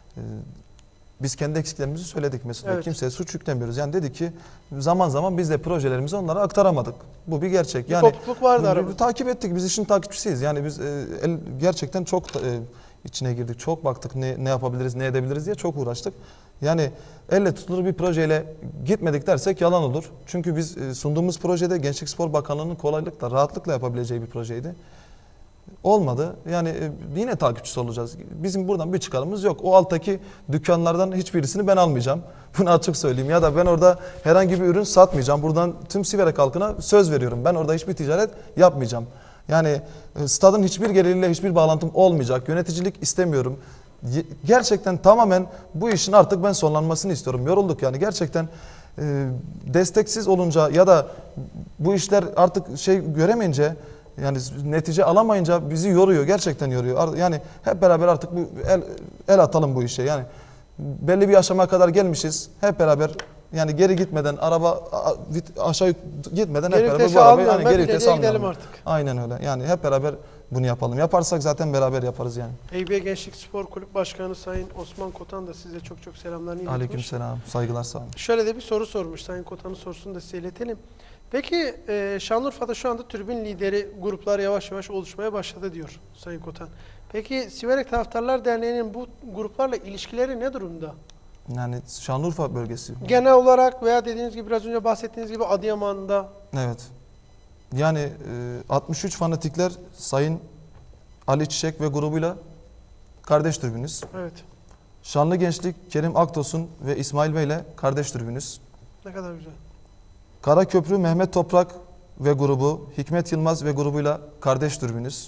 biz kendi eksiklerimizi söyledik mesela. Evet. Kimseye suç yüklemiyoruz. Yani dedi ki zaman zaman biz de projelerimizi onlara aktaramadık. Bu bir gerçek. Bir Yani kopukluk vardı aramızda. takip ettik. Biz işin takipçisiyiz. Yani biz gerçekten çok içine girdik. Çok baktık ne yapabiliriz, ne edebiliriz diye çok uğraştık. Yani elle tutulur bir projeyle gitmedik dersek yalan olur. Çünkü biz sunduğumuz projede Gençlik Spor Bakanlığı'nın kolaylıkla, rahatlıkla yapabileceği bir projeydi. Olmadı. Yani yine takipçisi olacağız. Bizim buradan bir çıkarımız yok. O alttaki dükkanlardan hiçbirisini ben almayacağım. Bunu açık söyleyeyim. Ya da ben orada herhangi bir ürün satmayacağım. Buradan tüm Siverek halkına söz veriyorum. Ben orada hiçbir ticaret yapmayacağım. Yani stadın hiçbir geliriyle hiçbir bağlantım olmayacak. Yöneticilik istemiyorum. Gerçekten tamamen bu işin artık ben sonlanmasını istiyorum. Yorulduk yani gerçekten desteksiz olunca ya da bu işler artık göremeyince, yani netice alamayınca bizi yoruyor. Gerçekten yoruyor. Yani hep beraber artık el atalım bu işe. Yani belli bir aşamaya kadar gelmişiz. Hep beraber yani geri gitmeden, araba aşağı gitmeden hep beraber bu arabayı yani geri vites almayalım artık. Aynen öyle. Yani hep beraber bunu yapalım. Yaparsak zaten beraber yaparız yani. Eyüpiye Gençlik Spor Kulüp Başkanı Sayın Osman Kotan da size çok çok selamlarını iletiyor. Aleykümselam. Saygılar, sağ olun. Şöyle de bir soru sormuş. Sayın Kotan'ın sorusunu da size iletelim. Peki Şanlıurfa'da şu anda tribün lideri gruplar yavaş yavaş oluşmaya başladı diyor Sayın Kotan. Peki Siverek Taraftarlar Derneği'nin bu gruplarla ilişkileri ne durumda? Yani Şanlıurfa bölgesi. Genel olarak veya dediğiniz gibi biraz önce bahsettiğiniz gibi Adıyaman'da. Evet. Yani 63 fanatikler Sayın Ali Çiçek ve grubuyla kardeş tribünüz. Evet. Şanlı Gençlik Kerim Aktosun ve İsmail Bey ile kardeş tribünüz. Ne kadar güzel. Karaköprü Mehmet Toprak ve grubu, Hikmet Yılmaz ve grubuyla kardeş tribünüz.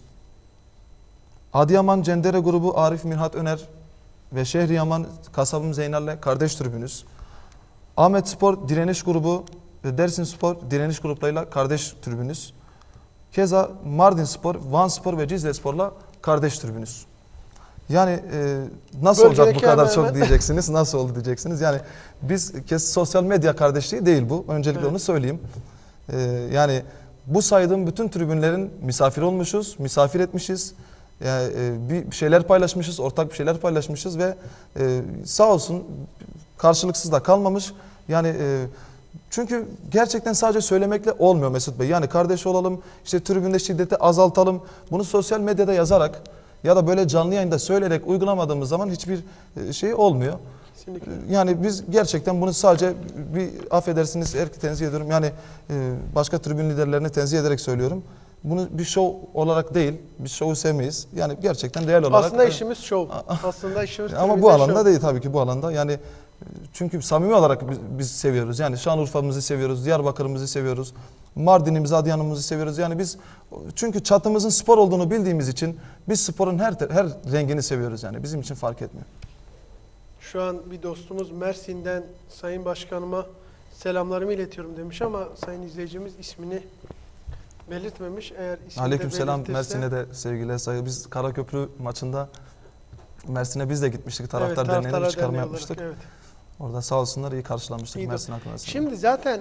Adıyaman Cendere grubu Arif Mirhat Öner ve Şehriyaman Kasabım Zeynel'le kardeş tribünüz. Ahmet Spor Direniş grubu ve Dersim Spor Direniş gruplarıyla kardeş tribünüz. Keza Mardin Spor, Van Spor ve Cizre Spor'la kardeş tribünüz. Yani nasıl olacak bu kadar çok diyeceksiniz, nasıl oldu diyeceksiniz. Yani biz sosyal medya kardeşliği değil bu. Öncelikle onu söyleyeyim. Yani bu saydığım bütün tribünlerin misafir olmuşuz, misafir etmişiz. Yani, bir şeyler paylaşmışız, ortak bir şeyler paylaşmışız ve sağ olsun karşılıksız da kalmamış. Yani çünkü gerçekten sadece söylemekle olmuyor Mesut Bey. Yani kardeş olalım, işte tribünde şiddeti azaltalım. Bunu sosyal medyada yazarak ya da böyle canlı yayında söyleyerek uygulamadığımız zaman hiçbir şey olmuyor. Kesinlikle. Yani biz gerçekten bunu sadece bir affedersiniz tenzih ediyorum. Yani başka tribün liderlerini tenzih ederek söylüyorum. bunu bir şov olarak değil, biz şovu sevmeyiz. Yani gerçekten değerli olarak. Aslında işimiz şov. Aslında işimiz Ama bu tribünde alanda şov. değil tabii ki bu alanda. Yani çünkü samimi olarak biz seviyoruz. Yani Şanlıurfa'mızı seviyoruz, Diyarbakır'ımızı seviyoruz. Mardin'imizi, Adıyaman'ımızı seviyoruz. Yani biz çünkü çatımızın spor olduğunu bildiğimiz için biz sporun her rengini seviyoruz yani. Bizim için fark etmiyor. Şu an bir dostumuz Mersin'den Sayın Başkanıma selamlarımı iletiyorum demiş ama sayın izleyicimiz ismini belirtmemiş. Eğer ismini de Aleykümselam, belirtirse- Mersin'e de sevgiler, saygı. Biz Karaköprü maçında Mersin'e biz de gitmiştik. Taraftar Evet, Derneği'ne bir taraftarlar çıkarma derneği yapmıştık. olarak, evet. Orada sağ olsunlar iyi karşılamıştık İyi de- Mersin halkına. Şimdi zaten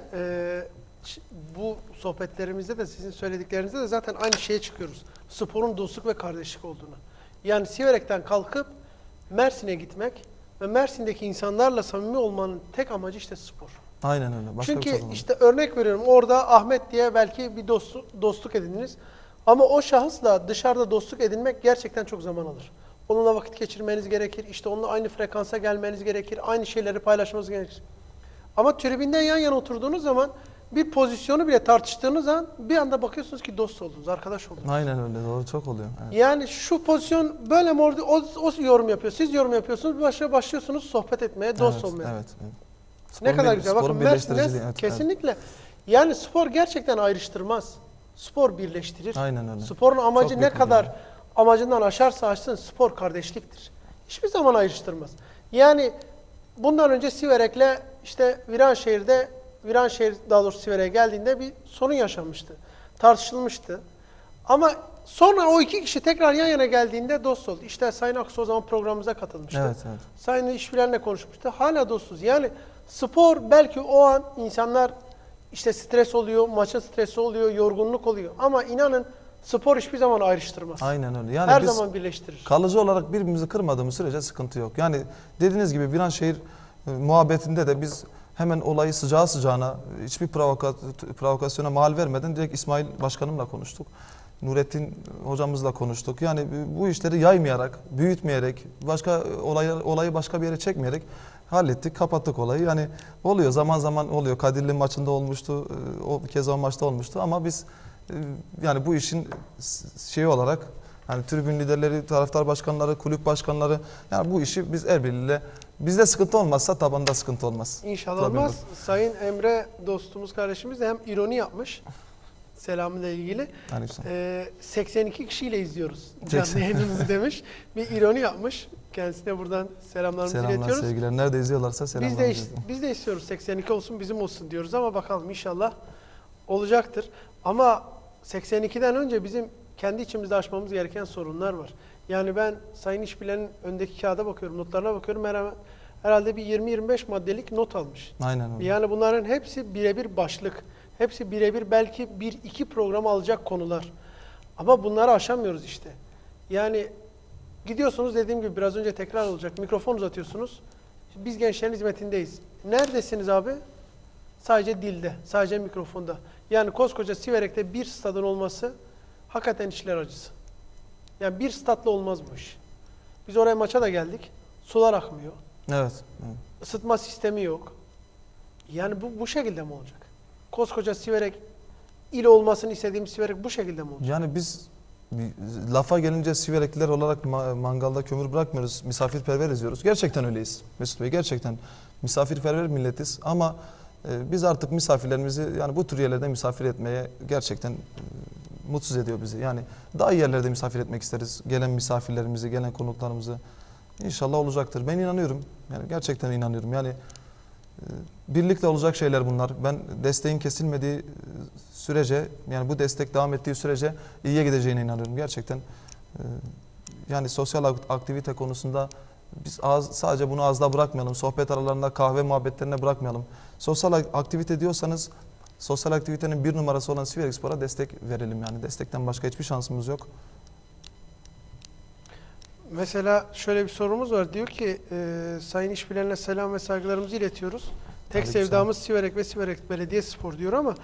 bu sohbetlerimizde de sizin söylediklerinizde de zaten aynı şeye çıkıyoruz. Sporun dostluk ve kardeşlik olduğunu. Yani Siverek'ten kalkıp Mersin'e gitmek ve Mersin'deki insanlarla samimi olmanın tek amacı işte spor. Aynen öyle. Başka bir Çünkü şey olmaz. işte örnek veriyorum, orada Ahmet diye belki bir dostluk edindiniz. Ama o şahısla dışarıda dostluk edinmek gerçekten çok zaman alır. Onunla vakit geçirmeniz gerekir. İşte onunla aynı frekansa gelmeniz gerekir. Aynı şeyleri paylaşmanız gerekir. Ama tribünde yan yana oturduğunuz zaman bir pozisyonu bile tartıştığınız an bir anda bakıyorsunuz ki dost oldunuz, arkadaş oldunuz. Aynen öyle. Doğru, çok oluyor. Evet. Yani şu pozisyon böyle mi oldu? O yorum yapıyor. Siz yorum yapıyorsunuz. Başlıyorsunuz sohbet etmeye, dost Evet, olmaya. evet, evet. Ne Sporun kadar bir- güzel. sporun Bakın birleştiriciliği, Mersin'de evet, kesinlikle. Yani spor gerçekten ayrıştırmaz. Spor birleştirir. Aynen öyle. Sporun amacı Çok ne büyük bir kadar yani. amacından aşarsa aşsın spor kardeşliktir. Hiçbir zaman ayrıştırmaz. Yani bundan önce Siverek'le işte Viranşehir daha doğrusu Siverek'e geldiğinde bir sorun yaşanmıştı. Tartışılmıştı. Ama sonra o iki kişi tekrar yan yana geldiğinde dost oldu. İşte Sayın Aksu o zaman programımıza katılmıştı. Evet, evet. Sayın işbilenle konuşmuştu. Hala dostuz. Yani spor belki o an insanlar işte stres oluyor, maçın stresi oluyor, yorgunluk oluyor. Ama inanın spor hiçbir zaman ayrıştırmaz. Aynen öyle. Yani Her biz zaman birleştirir. kalıcı olarak birbirimizi kırmadığımız sürece sıkıntı yok. Yani dediğiniz gibi Viranşehir muhabbetinde de biz hemen olayı sıcağı sıcağına hiçbir provokasyona mahal vermeden direkt İsmail Başkanımla konuştuk. Nurettin hocamızla konuştuk. Yani bu işleri yaymayarak, büyütmeyerek, başka olayı başka bir yere çekmeyerek hallettik, kapattık olayı. Yani oluyor, zaman zaman oluyor. Kadirli maçında olmuştu, o kez o maçta olmuştu ama biz yani bu işin şeyi olarak yani tribün liderleri, taraftar başkanları, kulüp başkanları yani bu işi biz el birliğiyle bizde sıkıntı olmazsa tabanda sıkıntı olmaz. İnşallah Problem olmaz. yok. Sayın Emre dostumuz, kardeşimiz de hem ironi yapmış selamıyla ilgili. Yani güzel. 82 kişiyle izliyoruz canlı 80. yayınımızı demiş. Bir ironi yapmış. Kendisine buradan selamlarımızı Selamlar, iletiyoruz. sevgiler. Nerede izliyorlarsa selamlar. Biz de istiyoruz 82 olsun, bizim olsun diyoruz ama bakalım inşallah olacaktır. Ama 82'den önce bizim kendi içimizde aşmamız gereken sorunlar var. Yani ben Sayın İşbilen'in öndeki kağıda bakıyorum, notlarına bakıyorum. Herhalde bir 20-25 maddelik not almış. Aynen öyle. Yani bunların hepsi birebir başlık. Hepsi birebir belki 1-2 program alacak konular. Ama bunları aşamıyoruz işte. Yani gidiyorsunuz, dediğim gibi biraz önce tekrar olacak. Mikrofon uzatıyorsunuz. Biz gençlerin hizmetindeyiz. Neredesiniz abi? Sadece dilde, sadece mikrofonda. Yani koskoca Siverek'te bir stadın olması hakikaten içler acısı. Yani bir statla olmaz bu iş. Biz oraya maça da geldik. Sular akmıyor. Evet. Evet. Isıtma sistemi yok. Yani bu şekilde mi olacak? Koskoca Siverek, il olmasını istediğim Siverek bu şekilde mi olacak? Yani biz lafa gelince Siverekliler olarak mangalda kömür bırakmıyoruz. Misafirperveriz diyoruz. Gerçekten öyleyiz Mesut Bey. Gerçekten misafirperver milletiz. Ama biz artık misafirlerimizi yani bu tür yerlerde misafir etmeye gerçekten mutsuz ediyor bizi. Yani daha iyi yerlerde misafir etmek isteriz. Gelen misafirlerimizi, gelen konuklarımızı. İnşallah olacaktır. Ben inanıyorum. Yani gerçekten inanıyorum. Yani birlikte olacak şeyler bunlar. Ben desteğin kesilmediği sürece, yani bu destek devam ettiği sürece iyiye gideceğine inanıyorum. Gerçekten yani sosyal aktivite konusunda biz sadece bunu ağızda bırakmayalım. Sohbet aralarında kahve muhabbetlerine bırakmayalım. Sosyal aktivite diyorsanız sosyal aktivitenin bir numarası olan Siverekspor'a destek verelim. Yani destekten başka hiçbir şansımız yok. Mesela şöyle bir sorumuz var. Diyor ki Sayın İşbilen'le selam ve saygılarımızı iletiyoruz. Tek Aleykümselam. sevdamız Siverek ve Siverek Belediyespor diyor ama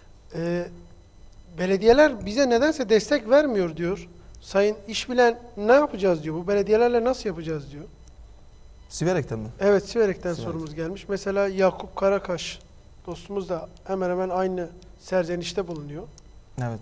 belediyeler bize nedense destek vermiyor diyor. Sayın İşbilen ne yapacağız diyor. Bu belediyelerle nasıl yapacağız diyor. Siverek'ten mi? Evet, Siverek'ten Siverek. sorumuz gelmiş. Mesela Yakup Karakaş dostumuz da hemen hemen aynı serzenişte bulunuyor. Evet.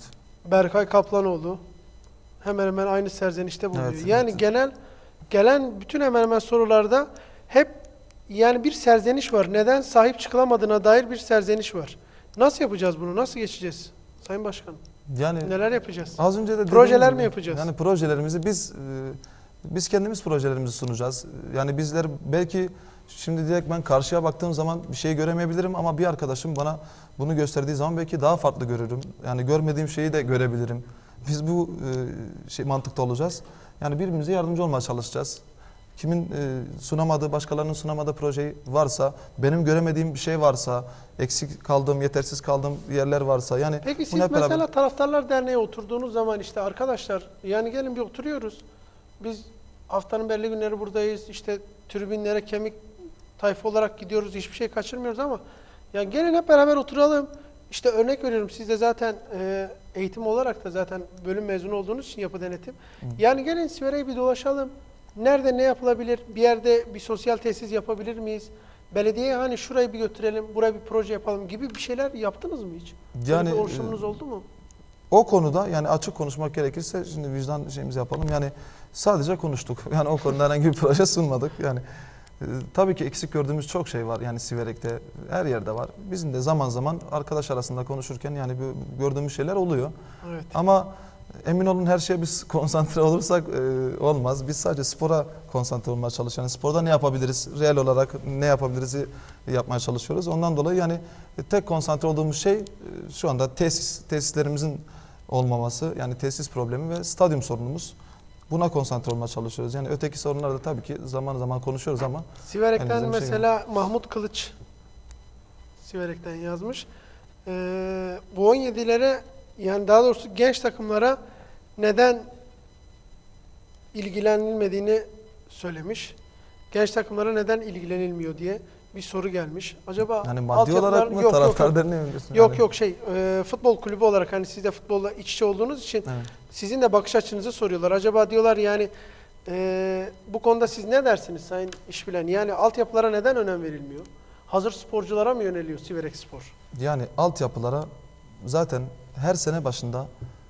Berkay Kaplanoğlu hemen hemen aynı serzenişte bulunuyor. Evet, Yani evet. gelen bütün hemen hemen sorularda hep yani bir serzeniş var. Neden sahip çıkılamadığına dair bir serzeniş var. Nasıl yapacağız bunu? Nasıl geçeceğiz? Sayın Başkanım. Yani Neler yapacağız? az önce de dediğim Projeler gibi, mi yapacağız? Yani projelerimizi biz kendimiz projelerimizi sunacağız. Yani bizler belki şimdi direkt ben karşıya baktığım zaman bir şey göremeyebilirim ama bir arkadaşım bana bunu gösterdiği zaman belki daha farklı görürüm. Yani görmediğim şeyi de görebilirim. Biz bu mantıkta olacağız. Yani birbirimize yardımcı olmaya çalışacağız. Kimin sunamadığı, başkalarının sunamadığı projeyi varsa, benim göremediğim bir şey varsa, eksik kaldığım, yetersiz kaldığım yerler varsa, yani Peki siz bunu hep mesela beraber... Taraftarlar Derneği'ne oturduğunuz zaman işte arkadaşlar yani gelin bir oturuyoruz. Biz haftanın belli günleri buradayız. İşte tribünlere kemik tayfa olarak gidiyoruz. Hiçbir şey kaçırmıyoruz ama ya gelin hep beraber oturalım. İşte örnek veriyorum, siz de zaten eğitim olarak da zaten bölüm mezunu olduğunuz için yapı denetim. Yani gelin Siverek'e bir dolaşalım. Nerede ne yapılabilir? Bir yerde bir sosyal tesis yapabilir miyiz? Belediyeye hani şurayı bir götürelim, buraya bir proje yapalım gibi bir şeyler yaptınız mı hiç? Yani bir oluşumunuz oldu mu? o konuda yani açık konuşmak gerekirse şimdi vicdan şeyimizi yapalım. Yani sadece konuştuk. Yani o konuda herhangi bir proje sunmadık. Yani tabii ki eksik gördüğümüz çok şey var. Yani Siverek'te her yerde var. Bizim de zaman zaman arkadaş arasında konuşurken yani gördüğümüz şeyler oluyor. Evet. Ama emin olun her şeye biz konsantre olursak olmaz. Biz sadece spora konsantre olmaya çalışıyoruz. Yani sporda ne yapabiliriz? Reel olarak ne yapabiliriz yapmaya çalışıyoruz. Ondan dolayı yani tek konsantre olduğumuz şey şu anda tesislerimizin olmaması. Yani tesis problemi ve stadyum sorunumuz. Buna konsantre olmaya çalışıyoruz. Yani öteki sorunlar da tabii ki zaman zaman konuşuyoruz ama Siverek'ten elimizde bir şey mesela Mahmut Kılıç Siverek'ten yazmış. Bu 17'lere yani daha doğrusu genç takımlara neden ilgilenilmediğini söylemiş. Genç takımlara neden ilgilenilmiyor diye bir soru gelmiş. Acaba yani maddi olarak mı taraftar derneği mi diyorsun? Yok Yani- yok futbol kulübü olarak hani siz de futbolla iç içe olduğunuz için Evet. sizin de bakış açınızı soruyorlar. Acaba diyorlar yani bu konuda siz ne dersiniz sayın işbilen? Yani altyapılara neden önem verilmiyor? Hazır sporculara mı yöneliyor Siverek Spor? Yani altyapılara zaten her sene başında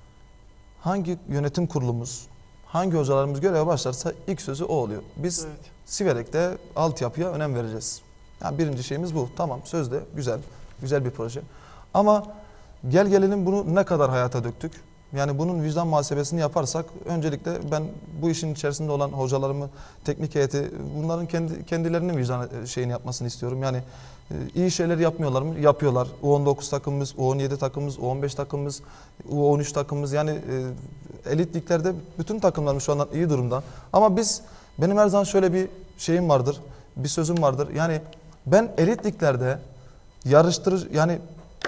hangi yönetim kurulumuz, hangi hocalarımız göreve başlarsa ilk sözü o oluyor. Biz Evet. Siverek'te altyapıya önem vereceğiz. Yani birinci şeyimiz bu. Tamam, sözde güzel, güzel bir proje. Ama gel gelelim bunu ne kadar hayata döktük? Yani bunun vicdan muhasebesini yaparsak öncelikle ben bu işin içerisinde olan hocalarımı, teknik heyeti bunların kendilerinin vicdan şeyini yapmasını istiyorum. Yani iyi şeyler yapmıyorlar mı? Yapıyorlar. U19 takımımız, U17 takımımız, U15 takımımız, U13 takımımız yani elit liglerde bütün takımlarımız şu anda iyi durumda. Ama benim her zaman şöyle bir şeyim vardır, bir sözüm vardır. Yani ben elit liglerde yani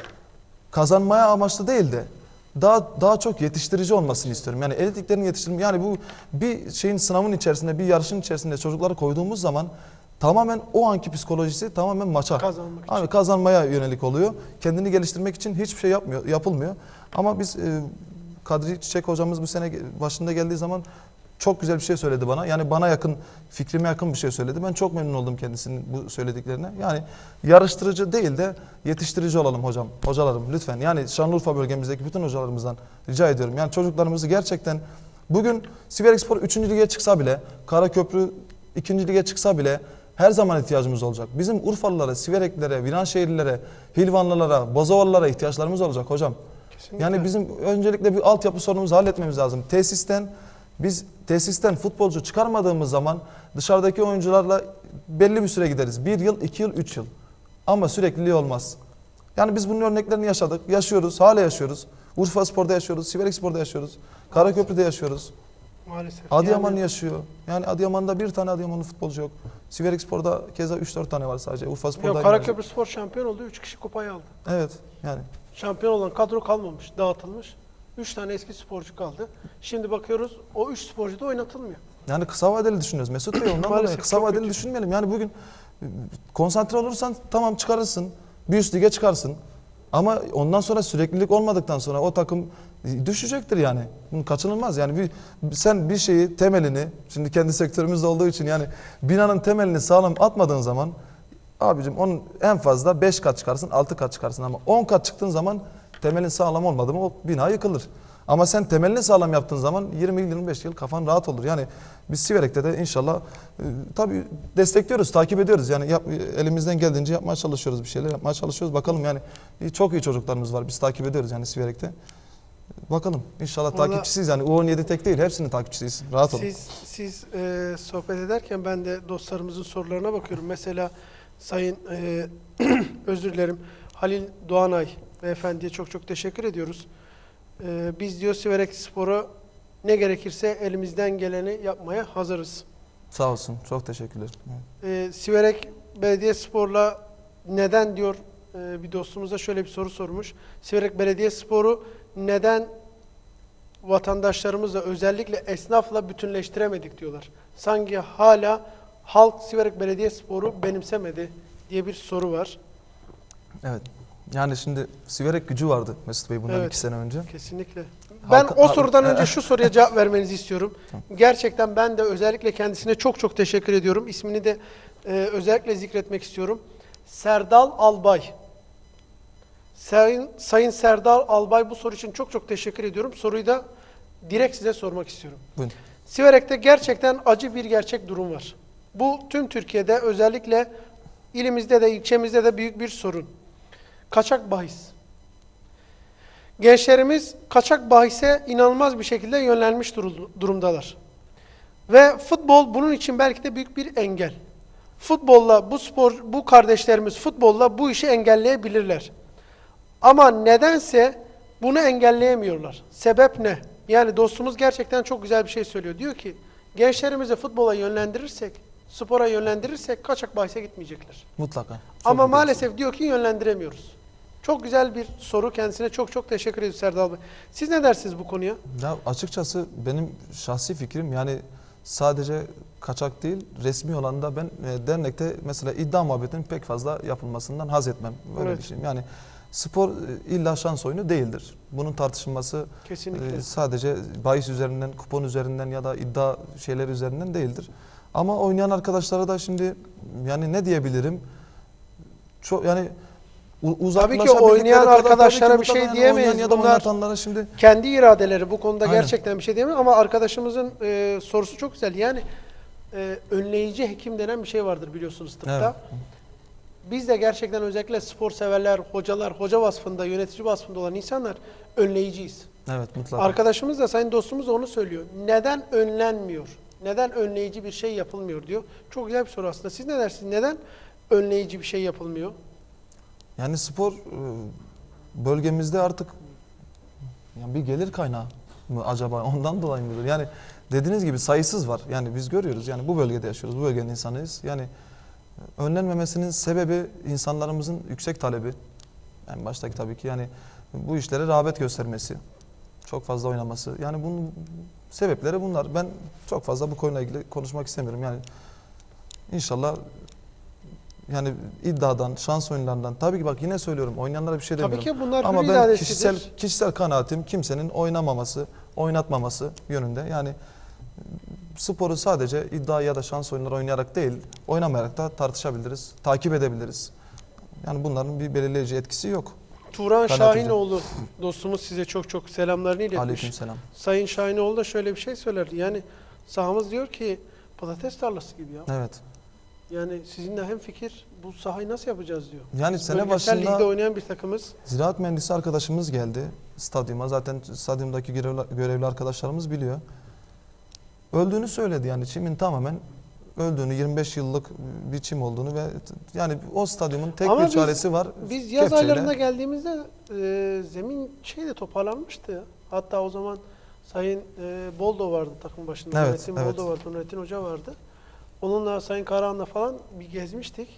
kazanmaya amaçlı değil de daha çok yetiştirici olmasını istiyorum. Yani elit liglerin yetiştirme yani bu bir şeyin sınavın içerisinde, bir yarışın içerisinde çocukları koyduğumuz zaman tamamen o anki psikolojisi tamamen maça. Kazanmak için. Abi kazanmaya yönelik oluyor. Kendini geliştirmek için hiçbir şey yapılmıyor. Ama biz Kadri Çiçek hocamız bu sene başında geldiği zaman çok güzel bir şey söyledi bana. Yani bana yakın, fikrime yakın bir şey söyledi. Ben çok memnun oldum kendisinin bu söylediklerine. Yani yarıştırıcı değil de yetiştirici olalım hocam. Hocalarım lütfen. Yani Şanlıurfa bölgemizdeki bütün hocalarımızdan rica ediyorum. Yani çocuklarımızı gerçekten bugün Siverekspor 3. lige çıksa bile, Karaköprü 2. lige çıksa bile her zaman ihtiyacımız olacak. Bizim Urfalılara, Sivereklilere, Viranşehirlilere, Hilvanlılara, Bozovalılara ihtiyaçlarımız olacak hocam. Kesinlikle. Yani bizim öncelikle bir altyapı sorunumuzu halletmemiz lazım. Biz tesisten futbolcu çıkarmadığımız zaman dışarıdaki oyuncularla belli bir süre gideriz. 1 yıl, 2 yıl, 3 yıl. Ama sürekliliği olmaz. Yani biz bunun örneklerini yaşadık, yaşıyoruz, hala yaşıyoruz. Urfaspor'da yaşıyoruz, Siverekspor'da yaşıyoruz, Karaköprü'de yaşıyoruz. Maalesef. Adıyaman Yani yaşıyor. Yani Adıyaman'da bir tane Adıyamanlı futbolcu yok. Siverekspor'da keza 3-4 tane var sadece. Urfaspor'da yok, Karaköprü Spor şampiyon oldu. 3 kişi kupayı aldı. Evet yani. Şampiyon olan kadro kalmamış, dağıtılmış. 3 tane eski sporcu kaldı. Şimdi bakıyoruz o 3 sporcu da oynatılmıyor. Yani kısa vadeli düşünüyoruz Mesut Bey ondan dolayı Maalesef kısa çok vadeli kötü. düşünmeyelim. Yani bugün konsantre olursan tamam çıkarırsın. Bir üst lige çıkarsın. Ama ondan sonra süreklilik olmadıktan sonra o takım düşecektir yani. Bunun kaçınılmaz. Yani sen bir şeyi temelini şimdi kendi sektörümüzde olduğu için yani binanın temelini sağlam atmadığın zaman abicim onun en fazla 5 kat çıkarsın 6 kat çıkarsın ama 10 kat çıktığın zaman temelin sağlam olmadı mı o bina yıkılır. Ama sen temelini sağlam yaptığın zaman 20-25 yıl kafan rahat olur. Yani biz Siverek'te de inşallah tabii destekliyoruz, takip ediyoruz. Yani elimizden geldiğince yapmaya çalışıyoruz, bir şeyler yapmaya çalışıyoruz. Bakalım yani çok iyi çocuklarımız var. Biz takip ediyoruz yani Siverek'te. Bakalım inşallah Vallahi, takipçisiyiz yani U17 tek değil, hepsinin takipçisiyiz. Rahat olun. Siz sohbet ederken ben de dostlarımızın sorularına bakıyorum. Mesela Sayın özür dilerim, Halil Doğanay beyefendiye çok çok teşekkür ediyoruz. Biz diyor Siverek Spor'a ne gerekirse elimizden geleni yapmaya hazırız. Sağ olsun, çok teşekkürler. Siverek Belediyespor'la neden diyor bir dostumuza şöyle bir soru sormuş. Siverek Belediyespor'u neden vatandaşlarımızla özellikle esnafla bütünleştiremedik diyorlar. Sanki hala halk Siverek Belediyespor'u benimsemedi diye bir soru var. Evet. Yani şimdi Siverek gücü vardı Mesut Bey bundan Evet, 2 sene önce. Kesinlikle. Ben Halka- o sorudan önce şu soruya cevap vermenizi istiyorum. Gerçekten ben de özellikle kendisine çok çok teşekkür ediyorum. İsmini de özellikle zikretmek istiyorum. Serdal Albay. Sayın Serdal Albay, bu soru için çok çok teşekkür ediyorum. Soruyu da direkt size sormak istiyorum. Buyurun. Siverek'te gerçekten acı bir gerçek durum var. Bu tüm Türkiye'de, özellikle ilimizde de ilçemizde de büyük bir sorun. Kaçak bahis. Gençlerimiz kaçak bahise inanılmaz bir şekilde yönlenmiş durumdalar. Ve futbol bunun için belki de büyük bir engel. Futbolla bu kardeşlerimiz futbolla bu işi engelleyebilirler. Ama nedense bunu engelleyemiyorlar. Sebep ne? Yani dostumuz gerçekten çok güzel bir şey söylüyor. Diyor ki gençlerimizi futbola yönlendirirsek, spora yönlendirirsek kaçak bahise gitmeyecekler. Mutlaka. Çok Ama güzel. maalesef diyor ki yönlendiremiyoruz. Çok güzel bir soru. Kendisine çok çok teşekkür ediyoruz Serdal Bey. Siz ne dersiniz bu konuya? Ya açıkçası benim şahsi fikrim yani sadece kaçak değil, resmi olan da ben dernekte mesela iddia muhabbetinin pek fazla yapılmasından haz etmem. Böyle Evet. bir şeyim. Yani spor illa şans oyunu değildir. Bunun tartışılması Kesinlikle. sadece bahis üzerinden, kupon üzerinden ya da iddia şeyler üzerinden değildir. Ama oynayan arkadaşlara da şimdi yani ne diyebilirim? Çok yani Tabii ki oynayan arkadaşlara bir şey yani diyemeyiz. oynayan ya da Bunlar oynatanlara şimdi kendi iradeleri, bu konuda Aynen. gerçekten bir şey diyemem ama arkadaşımızın sorusu çok güzel. Yani önleyici hekim denen bir şey vardır biliyorsunuz tıpta. Evet. Biz de gerçekten özellikle spor severler, hocalar, hoca vasfında, yönetici vasfında olan insanlar önleyiciyiz. evet mutlaka. Arkadaşımız da, sayın dostumuz da onu söylüyor. Neden önlenmiyor? Neden önleyici bir şey yapılmıyor diyor. Çok güzel bir soru aslında. Siz ne dersiniz? Neden önleyici bir şey yapılmıyor? Yani spor bölgemizde artık yani bir gelir kaynağı mı acaba ondan dolayı mıdır? Yani dediğiniz gibi sayısız var. Yani biz görüyoruz yani bu bölgede yaşıyoruz, bu bölgenin insanıyız. Yani önlenmemesinin sebebi insanlarımızın yüksek talebi. En baştaki tabii ki yani bu işlere rağbet göstermesi, çok fazla oynaması. Yani bunun sebepleri bunlar. Ben çok fazla bu konuyla ilgili konuşmak istemiyorum. Yani inşallah yani iddiadan, şans oyunlarından tabii ki bak yine söylüyorum oynayanlara bir şey Tabii demiyorum. ki bunlar Ama hür ben iradesidir. kişisel kanaatim kimsenin oynamaması, oynatmaması yönünde. Yani sporu sadece iddia ya da şans oyunları oynayarak değil, oynamayarak da tartışabiliriz, takip edebiliriz. Yani bunların bir belirleyici etkisi yok. Turan Kanaatimce. Şahinoğlu dostumuz size çok çok selamlarını iletmiş. Aleykümselam. Sayın Şahinoğlu da şöyle bir şey söylerdi. Yani sahamız diyor ki patates tarlası gibi ya. Evet. Yani sizinle hemfikir, bu sahayı nasıl yapacağız diyor. Yani Biz sene bölgesel başında ligde oynayan bir takımız. ziraat mühendisi arkadaşımız geldi stadyuma. Zaten stadyumdaki görevli arkadaşlarımız biliyor. Öldüğünü söyledi yani çimin tamamen öldüğünü, 25 yıllık bir çim olduğunu ve yani o stadyumun tek Ama bir çaresi var. Biz yaz kepçeyle. aylarında geldiğimizde zemin de toparlanmıştı ya. Hatta o zaman Sayın Boldo vardı takım başında. Evet, Nurettin evet. Boldo vardı, Nurettin Hoca vardı. Onunla Sayın Karahan'la falan bir gezmiştik.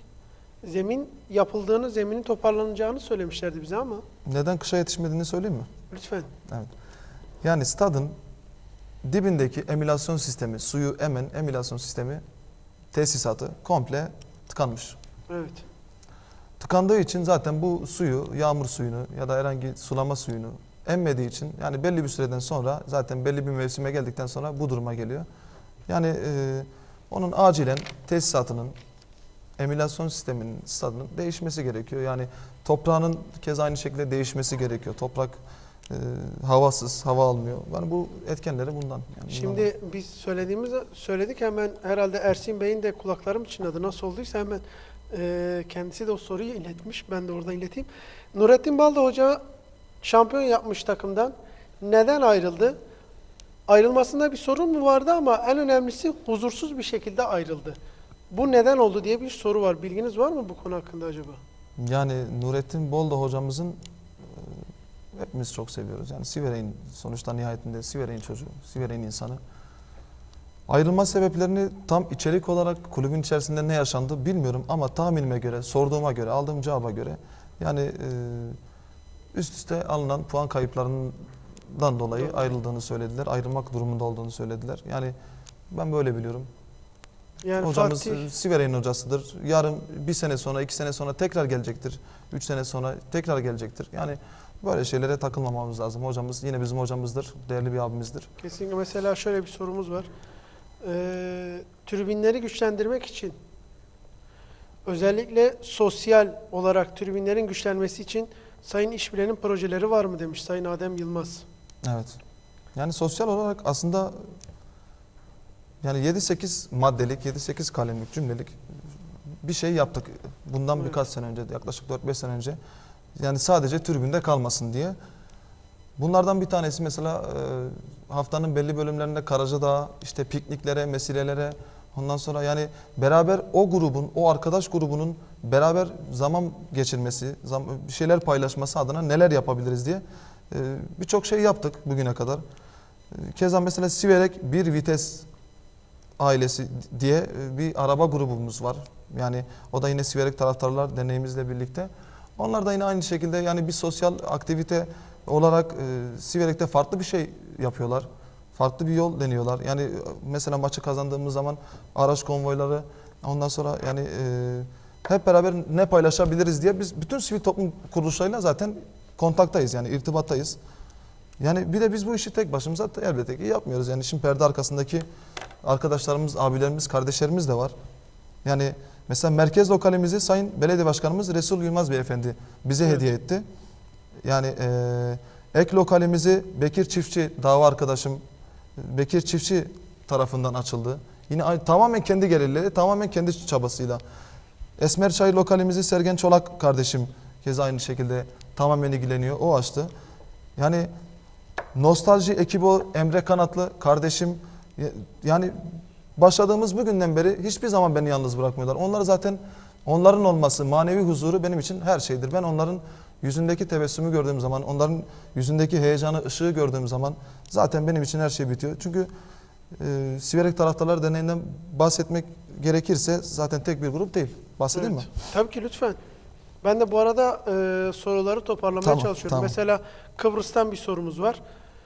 Zeminin toparlanacağını söylemişlerdi bize ama Neden kışa yetişmediğini söyleyeyim mi? lütfen. Evet. Yani stadın dibindeki emülasyon sistemi, suyu emen emülasyon sistemi tesisatı komple tıkanmış. Evet. Tıkandığı için zaten bu suyu, yağmur suyunu ya da herhangi sulama suyunu emmediği için yani belli bir süreden sonra zaten belli bir mevsime geldikten sonra bu duruma geliyor. Yani onun acilen tesisatının, emülasyon sisteminin, stadının değişmesi gerekiyor. Yani toprağının keza aynı şekilde değişmesi gerekiyor. Toprak havasız, hava almıyor. Yani bu etkenleri bundan. Yani Şimdi biz söyledik, hemen herhalde Ersin Bey'in de kulaklarım çınladı. Nasıl olduysa hemen kendisi de o soruyu iletmiş. Ben de oradan ileteyim. Nurettin Balda Hoca şampiyon yapmış takımdan. Neden ayrıldı? Ayrılmasında bir sorun mu vardı, ama en önemlisi huzursuz bir şekilde ayrıldı. Bu neden oldu diye bir soru var. Bilginiz var mı bu konu hakkında acaba? Yani Nurettin Bolda hocamızın hepimiz çok seviyoruz. Yani Siverek'in sonuçta nihayetinde Siverek'in çocuğu, Siverek'in insanı. Ayrılma sebeplerini tam içerik olarak kulübün içerisinde ne yaşandı bilmiyorum ama tahminime göre, sorduğuma göre, aldığım cevaba göre yani üst üste alınan puan kayıplarından dolayı ayrıldığını söylediler. Ayrılmak durumunda olduğunu söylediler. Yani ben böyle biliyorum. Yani Hocamız Fatih, Siverek'in hocasıdır. Yarın 1 sene sonra, 2 sene sonra tekrar gelecektir. 3 sene sonra tekrar gelecektir. Yani böyle şeylere takılmamamız lazım. Hocamız yine bizim hocamızdır. Değerli bir abimizdir. kesinlikle. Mesela şöyle bir sorumuz var. Tribünleri güçlendirmek için, özellikle sosyal olarak tribünlerin güçlenmesi için Sayın İşbilen'in projeleri var mı demiş Sayın Adem Yılmaz. Evet. Yani sosyal olarak aslında yani 7-8 maddelik, 7-8 kalemlik, cümlelik bir şey yaptık. Bundan Evet. birkaç sene önce, yaklaşık 4-5 sene önce. Yani sadece tribünde kalmasın diye. Bunlardan bir tanesi mesela haftanın belli bölümlerinde Karacadağ, işte pikniklere, mesilelere, ondan sonra yani beraber o grubun, o arkadaş grubunun beraber zaman geçirmesi, bir şeyler paylaşması adına neler yapabiliriz diye birçok şey yaptık bugüne kadar. Keza mesela Siverek bir vites ailesi diye bir araba grubumuz var. Yani o da yine Siverek Taraftarlar Derneğimizle birlikte. Onlar da yine aynı şekilde yani bir sosyal aktivite olarak Siverek'te farklı bir şey yapıyorlar. Farklı bir yol deniyorlar. Yani mesela maçı kazandığımız zaman araç konvoyları, ondan sonra yani hep beraber ne paylaşabiliriz diye biz bütün sivil toplum kuruluşlarıyla zaten kontaktayız, yani irtibattayız. Yani bir de biz bu işi tek başımıza elbette ki yapmıyoruz. Yani işin perde arkasındaki arkadaşlarımız, abilerimiz, kardeşlerimiz de var. Yani mesela merkez lokalimizi Sayın Belediye Başkanımız Resul Yılmaz Beyefendi bize hediye etti. Yani ek lokalimizi Bekir Çiftçi, dava arkadaşım Bekir Çiftçi tarafından açıldı. Yine tamamen kendi gelirleri, tamamen kendi çabasıyla. Esmerçay lokalimizi Sergen Çolak kardeşim keza aynı şekilde tamamen ilgileniyor. O açtı. Yani nostalji ekibi o Emre Kanatlı kardeşim, yani başladığımız bugünden beri hiçbir zaman beni yalnız bırakmıyorlar. Onlar zaten, onların olması, manevi huzuru benim için her şeydir. Ben onların yüzündeki tebessümü gördüğüm zaman, onların yüzündeki heyecanı, ışığı gördüğüm zaman zaten benim için her şey bitiyor. Çünkü Siverek Taraftarlar Derneği'nden bahsetmek gerekirse zaten tek bir grup değil. Bahsedeyim mi? Tabii ki, lütfen. Ben de bu arada soruları toparlamaya çalışıyorum. Tamam. Mesela Kıbrıs'tan bir sorumuz var.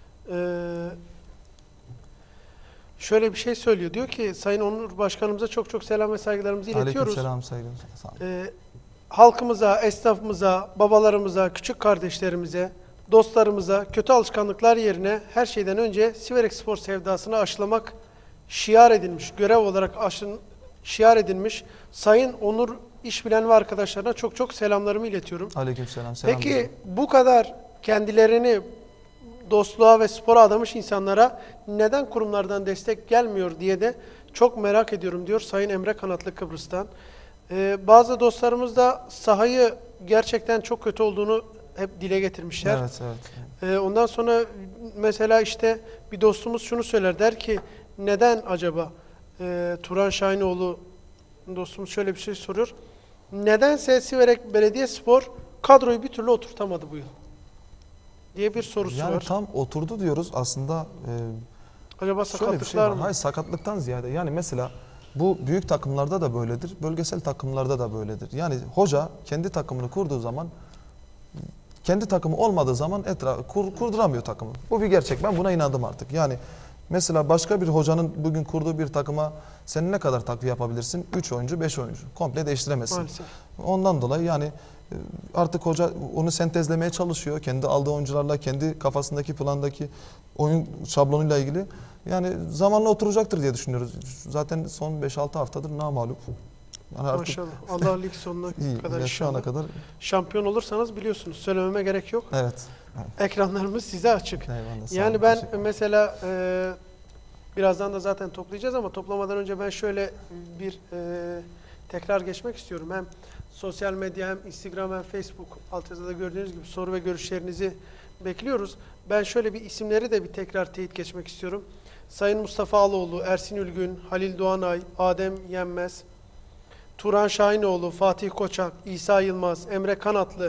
Şöyle bir şey söylüyor. Diyor ki Sayın Onur Başkanımıza çok çok selam ve saygılarımızı iletiyoruz. Aleykümselam, saygılar. Sağ olun. Halkımıza, esnafımıza, babalarımıza, küçük kardeşlerimize, dostlarımıza kötü alışkanlıklar yerine her şeyden önce Siverek spor sevdasını aşılamak şiar edilmiş, görev olarak şiar edilmiş Sayın Onur İşbilen ve arkadaşlarına çok çok selamlarımı iletiyorum. Aleykümselam. Selam. Peki bu kadar kendilerini dostluğa ve spora adamış insanlara neden kurumlardan destek gelmiyor diye de çok merak ediyorum diyor Sayın Emre Kanatlı Kıbrıs'tan. Bazı dostlarımız da sahayı gerçekten çok kötü olduğunu hep dile getirmişler. Evet, evet. Ondan sonra mesela işte bir dostumuz şunu söyler, der ki neden acaba Turan Şahinoğlu dostumuz şöyle bir şey soruyor. Nedense Siverek Belediyespor kadroyu bir türlü oturtamadı bu yıl diye bir sorusu Yani var. tam oturdu diyoruz aslında. Acaba Şöyle bir şey sakatlıklar var. mı? Hayır, sakatlıktan ziyade. Yani mesela bu büyük takımlarda da böyledir. Bölgesel takımlarda da böyledir. Yani hoca kendi takımını kurduğu zaman, kendi takımı olmadığı zaman kurduramıyor takımı. Bu bir gerçek. Ben buna inandım artık. Yani mesela başka bir hocanın bugün kurduğu bir takıma sen ne kadar takviye yapabilirsin? 3 oyuncu, 5 oyuncu. Komple değiştiremezsin. Maalesef. Ondan dolayı yani artık hoca onu sentezlemeye çalışıyor. Kendi aldığı oyuncularla, kendi kafasındaki plandaki oyun şablonuyla ilgili. Yani zamanla oturacaktır diye düşünüyoruz. Zaten son 5-6 haftadır namağlup. Yani artık Maşallah. Allah lig sonuna iyi. kadar Ya şu ana inşallah. kadar Şampiyon olursanız biliyorsunuz. Söylememe gerek yok. evet. Ekranlarımız size açık. Eyvallah, sağ Yani olun, ben teşekkür ederim. mesela birazdan da zaten toplayacağız ama toplamadan önce ben şöyle bir tekrar geçmek istiyorum. Hem sosyal medya hem Instagram hem Facebook altyazıda gördüğünüz gibi soru ve görüşlerinizi bekliyoruz. Ben şöyle bir isimleri de bir tekrar teyit geçmek istiyorum. Sayın Mustafa Aloğlu, Ersin Ülgün, Halil Doğanay, Adem Yenmez, Turan Şahinoğlu, Fatih Koçak, İsa Yılmaz, Emre Kanatlı,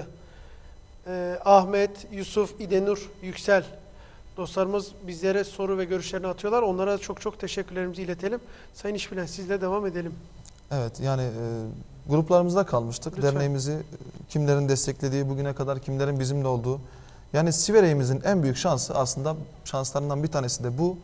Ahmet, Yusuf, İdenur, Yüksel. Dostlarımız bizlere soru ve görüşlerini atıyorlar. Onlara çok çok teşekkürlerimizi iletelim. Sayın İşbilen sizle devam edelim. Evet, yani gruplarımızda kalmıştık. Lütfen. Derneğimizi kimlerin desteklediği, bugüne kadar kimlerin bizimle olduğu. Yani Siverek'imizin en büyük şansı, aslında şanslarından bir tanesi de bu.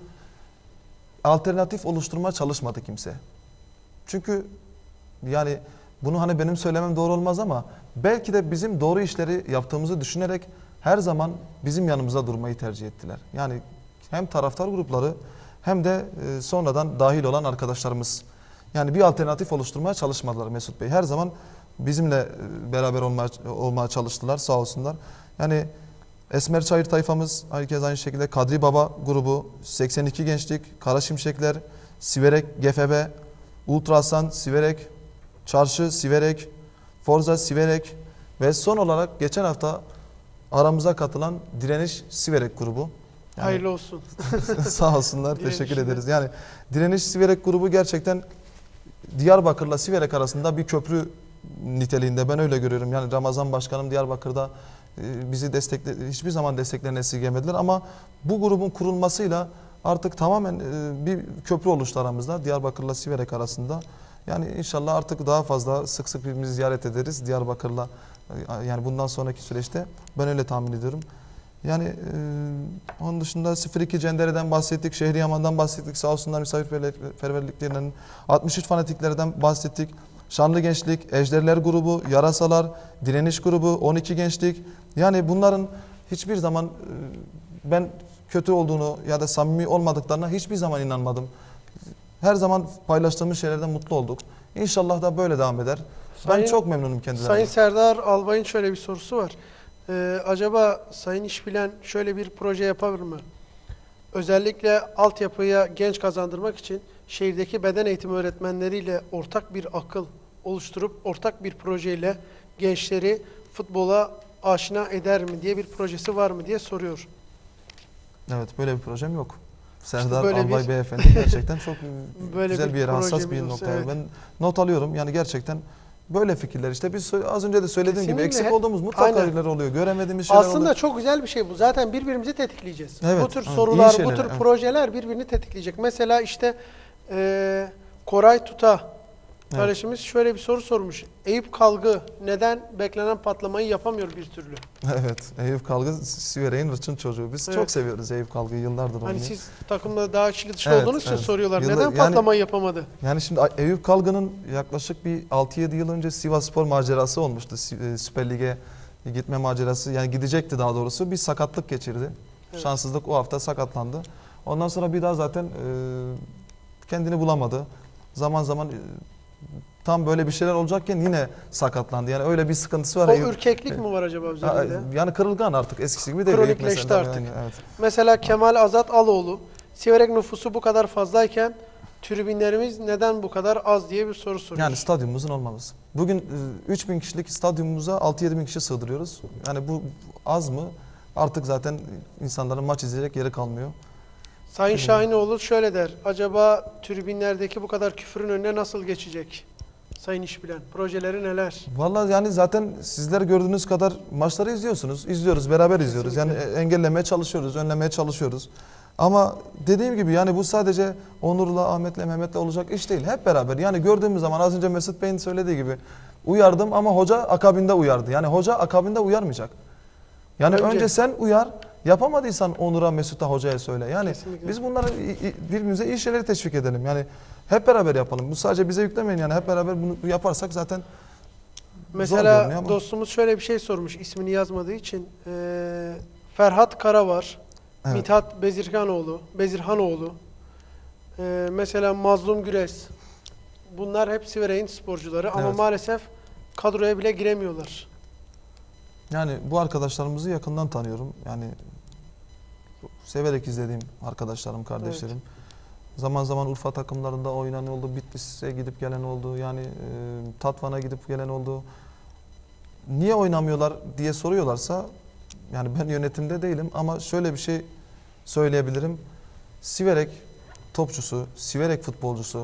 Alternatif oluşturma çalışmadı kimse. Çünkü yani bunu hani benim söylemem doğru olmaz ama belki de bizim doğru işleri yaptığımızı düşünerek her zaman bizim yanımızda durmayı tercih ettiler. Yani hem taraftar grupları hem de sonradan dahil olan arkadaşlarımız. Yani bir alternatif oluşturmaya çalışmadılar Mesut Bey. Her zaman bizimle beraber olmaya çalıştılar, sağ olsunlar. Yani Esmer Çayır tayfamız, herkes aynı şekilde Kadri Baba grubu, 82 Gençlik, Kara Şimşekler, Siverek, GFB, Ultra Hasan, Siverek, Çarşı, Siverek, Forza, Siverek ve son olarak geçen hafta aramıza katılan Direniş Siverek grubu. Yani Hayırlı olsun. sağ olsunlar, Direniş teşekkür Siverek. ederiz. Yani Direniş Siverek grubu gerçekten Diyarbakır'la Siverek arasında bir köprü niteliğinde, ben öyle görüyorum. Yani Ramazan Başkanım Diyarbakır'da bizi hiçbir zaman desteklerini esirgemediler ama bu grubun kurulmasıyla artık tamamen bir köprü oluştu aramızda Diyarbakır'la Siverek arasında. Yani inşallah artık daha fazla sık sık birbirimizi ziyaret ederiz Diyarbakır'la, yani bundan sonraki süreçte ben öyle tahmin ediyorum. Yani onun dışında 02 Cendere'den bahsettik, Şehriyaman'dan bahsettik, sağ olsunlar misafirperverliklerinden, 63 Fanatiklerden bahsettik. Şanlı Gençlik, Ejderler grubu, Yarasalar, Direniş grubu, 12 Gençlik. Yani bunların hiçbir zaman ben kötü olduğunu ya da samimi olmadıklarına hiçbir zaman inanmadım. Her zaman paylaştığımız şeylerden mutlu olduk. İnşallah da böyle devam eder. Ben çok memnunum kendilerinden. Sayın Serdar Albay'ın şöyle bir sorusu var. Acaba Sayın İşbilen şöyle bir proje yapar mı? Özellikle altyapıya genç kazandırmak için şehirdeki beden eğitimi öğretmenleriyle ortak bir akıl oluşturup ortak bir projeyle gençleri futbola aşina eder mi diye bir projesi var mı diye soruyor. Evet, böyle bir projem yok. Serdar böyle Albay bir- Beyefendi gerçekten çok Böyle güzel bir yere, hassas projemiz bir olsa, noktaya. evet. Ben not alıyorum. Yani gerçekten böyle fikirler, işte biz az önce de söylediğim gibi Kesinlikle. eksik olduğumuz mutlaka Aynen. yerler oluyor. Göremediğimiz şeyler Aslında oluyor. çok güzel bir şey bu. Zaten birbirimizi tetikleyeceğiz. Evet, Bu tür evet. sorular, İyi şeyler, bu tür evet. projeler birbirini tetikleyecek. Mesela işte Koray Tuta kardeşimiz şöyle bir soru sormuş. Eyüp Kalgı neden beklenen patlamayı yapamıyor bir türlü? Evet, Eyüp Kalgı Siverek'in hırçın çocuğu. Biz Evet. çok seviyoruz Eyüp Kalgı'yı, yıllardır Hani oynuyor. siz takımda daha içli dışlı Evet, olduğunuz için evet. soruyorlar. Yıllar- Neden yani- patlamayı yapamadı? Yani şimdi Eyüp Kalgı'nın yaklaşık bir 6-7 yıl önce Sivasspor macerası olmuştu. Süper Lig'e gitme macerası. Yani gidecekti daha doğrusu. Bir sakatlık geçirdi. Evet. Şanssızlık, o hafta sakatlandı. Ondan sonra bir daha zaten kendini bulamadı. Zaman zaman tam böyle bir şeyler olacakken yine sakatlandı. Yani öyle bir sıkıntısı var. O Eyüp. ürkeklik mi var acaba üzerinde? Yani kırılgan artık, eskisi gibi değil. Kronikleşti Eyüp mesela. artık. Yani, evet. Mesela Kemal Azat Aloğlu, Siverek nüfusu bu kadar fazlayken tribünlerimiz neden bu kadar az diye bir soru soruyor. Yani stadyumumuzun olmaması. Bugün 3000 kişilik stadyumumuza 6-7 bin kişi sığdırıyoruz. Yani bu az mı? Artık zaten insanların maç izleyecek yeri kalmıyor. Sayın Şahinoğlu şöyle der. Acaba tribünlerdeki bu kadar küfrün önüne nasıl geçecek? Sayın İşbilen, projeleri neler? Vallahi yani zaten sizler gördüğünüz kadar maçları izliyorsunuz. İzliyoruz, beraber izliyoruz. Yani engellemeye çalışıyoruz, önlemeye çalışıyoruz. Ama dediğim gibi yani bu sadece Onur'la, Ahmet'le, Mehmet'le olacak iş değil. Hep beraber yani gördüğümüz zaman az önce Mesut Bey'in söylediği gibi uyardım ama hoca akabinde uyardı. Yani hoca akabinde uyarmayacak. Yani önce sen uyar, yapamadıysan Onur'a, Mesut'a, hocaya söyle. Yani Kesinlikle. biz bunları birbirimize iyi şeyleri teşvik edelim. Yani hep beraber yapalım. Bu sadece bize yüklemeyin, yani hep beraber bunu yaparsak zaten zor Mesela görünüyor ama. dostumuz şöyle bir şey sormuş ismini yazmadığı için. Ferhat Karavar, Evet. Mithat Bezirhanoğlu, mesela Mazlum Güres, bunlar hep Siverek'in sporcuları ama Evet. maalesef kadroya bile giremiyorlar. Yani bu arkadaşlarımızı yakından tanıyorum. Yani severek izlediğim arkadaşlarım, kardeşlerim. Zaman zaman Urfa takımlarında oynayan oldu, Bitlis'e gidip gelen oldu. Yani Tatvan'a gidip gelen oldu. Niye oynamıyorlar diye soruyorlarsa, yani ben yönetimde değilim ama şöyle bir şey söyleyebilirim. Siverek topçusu, Siverek futbolcusu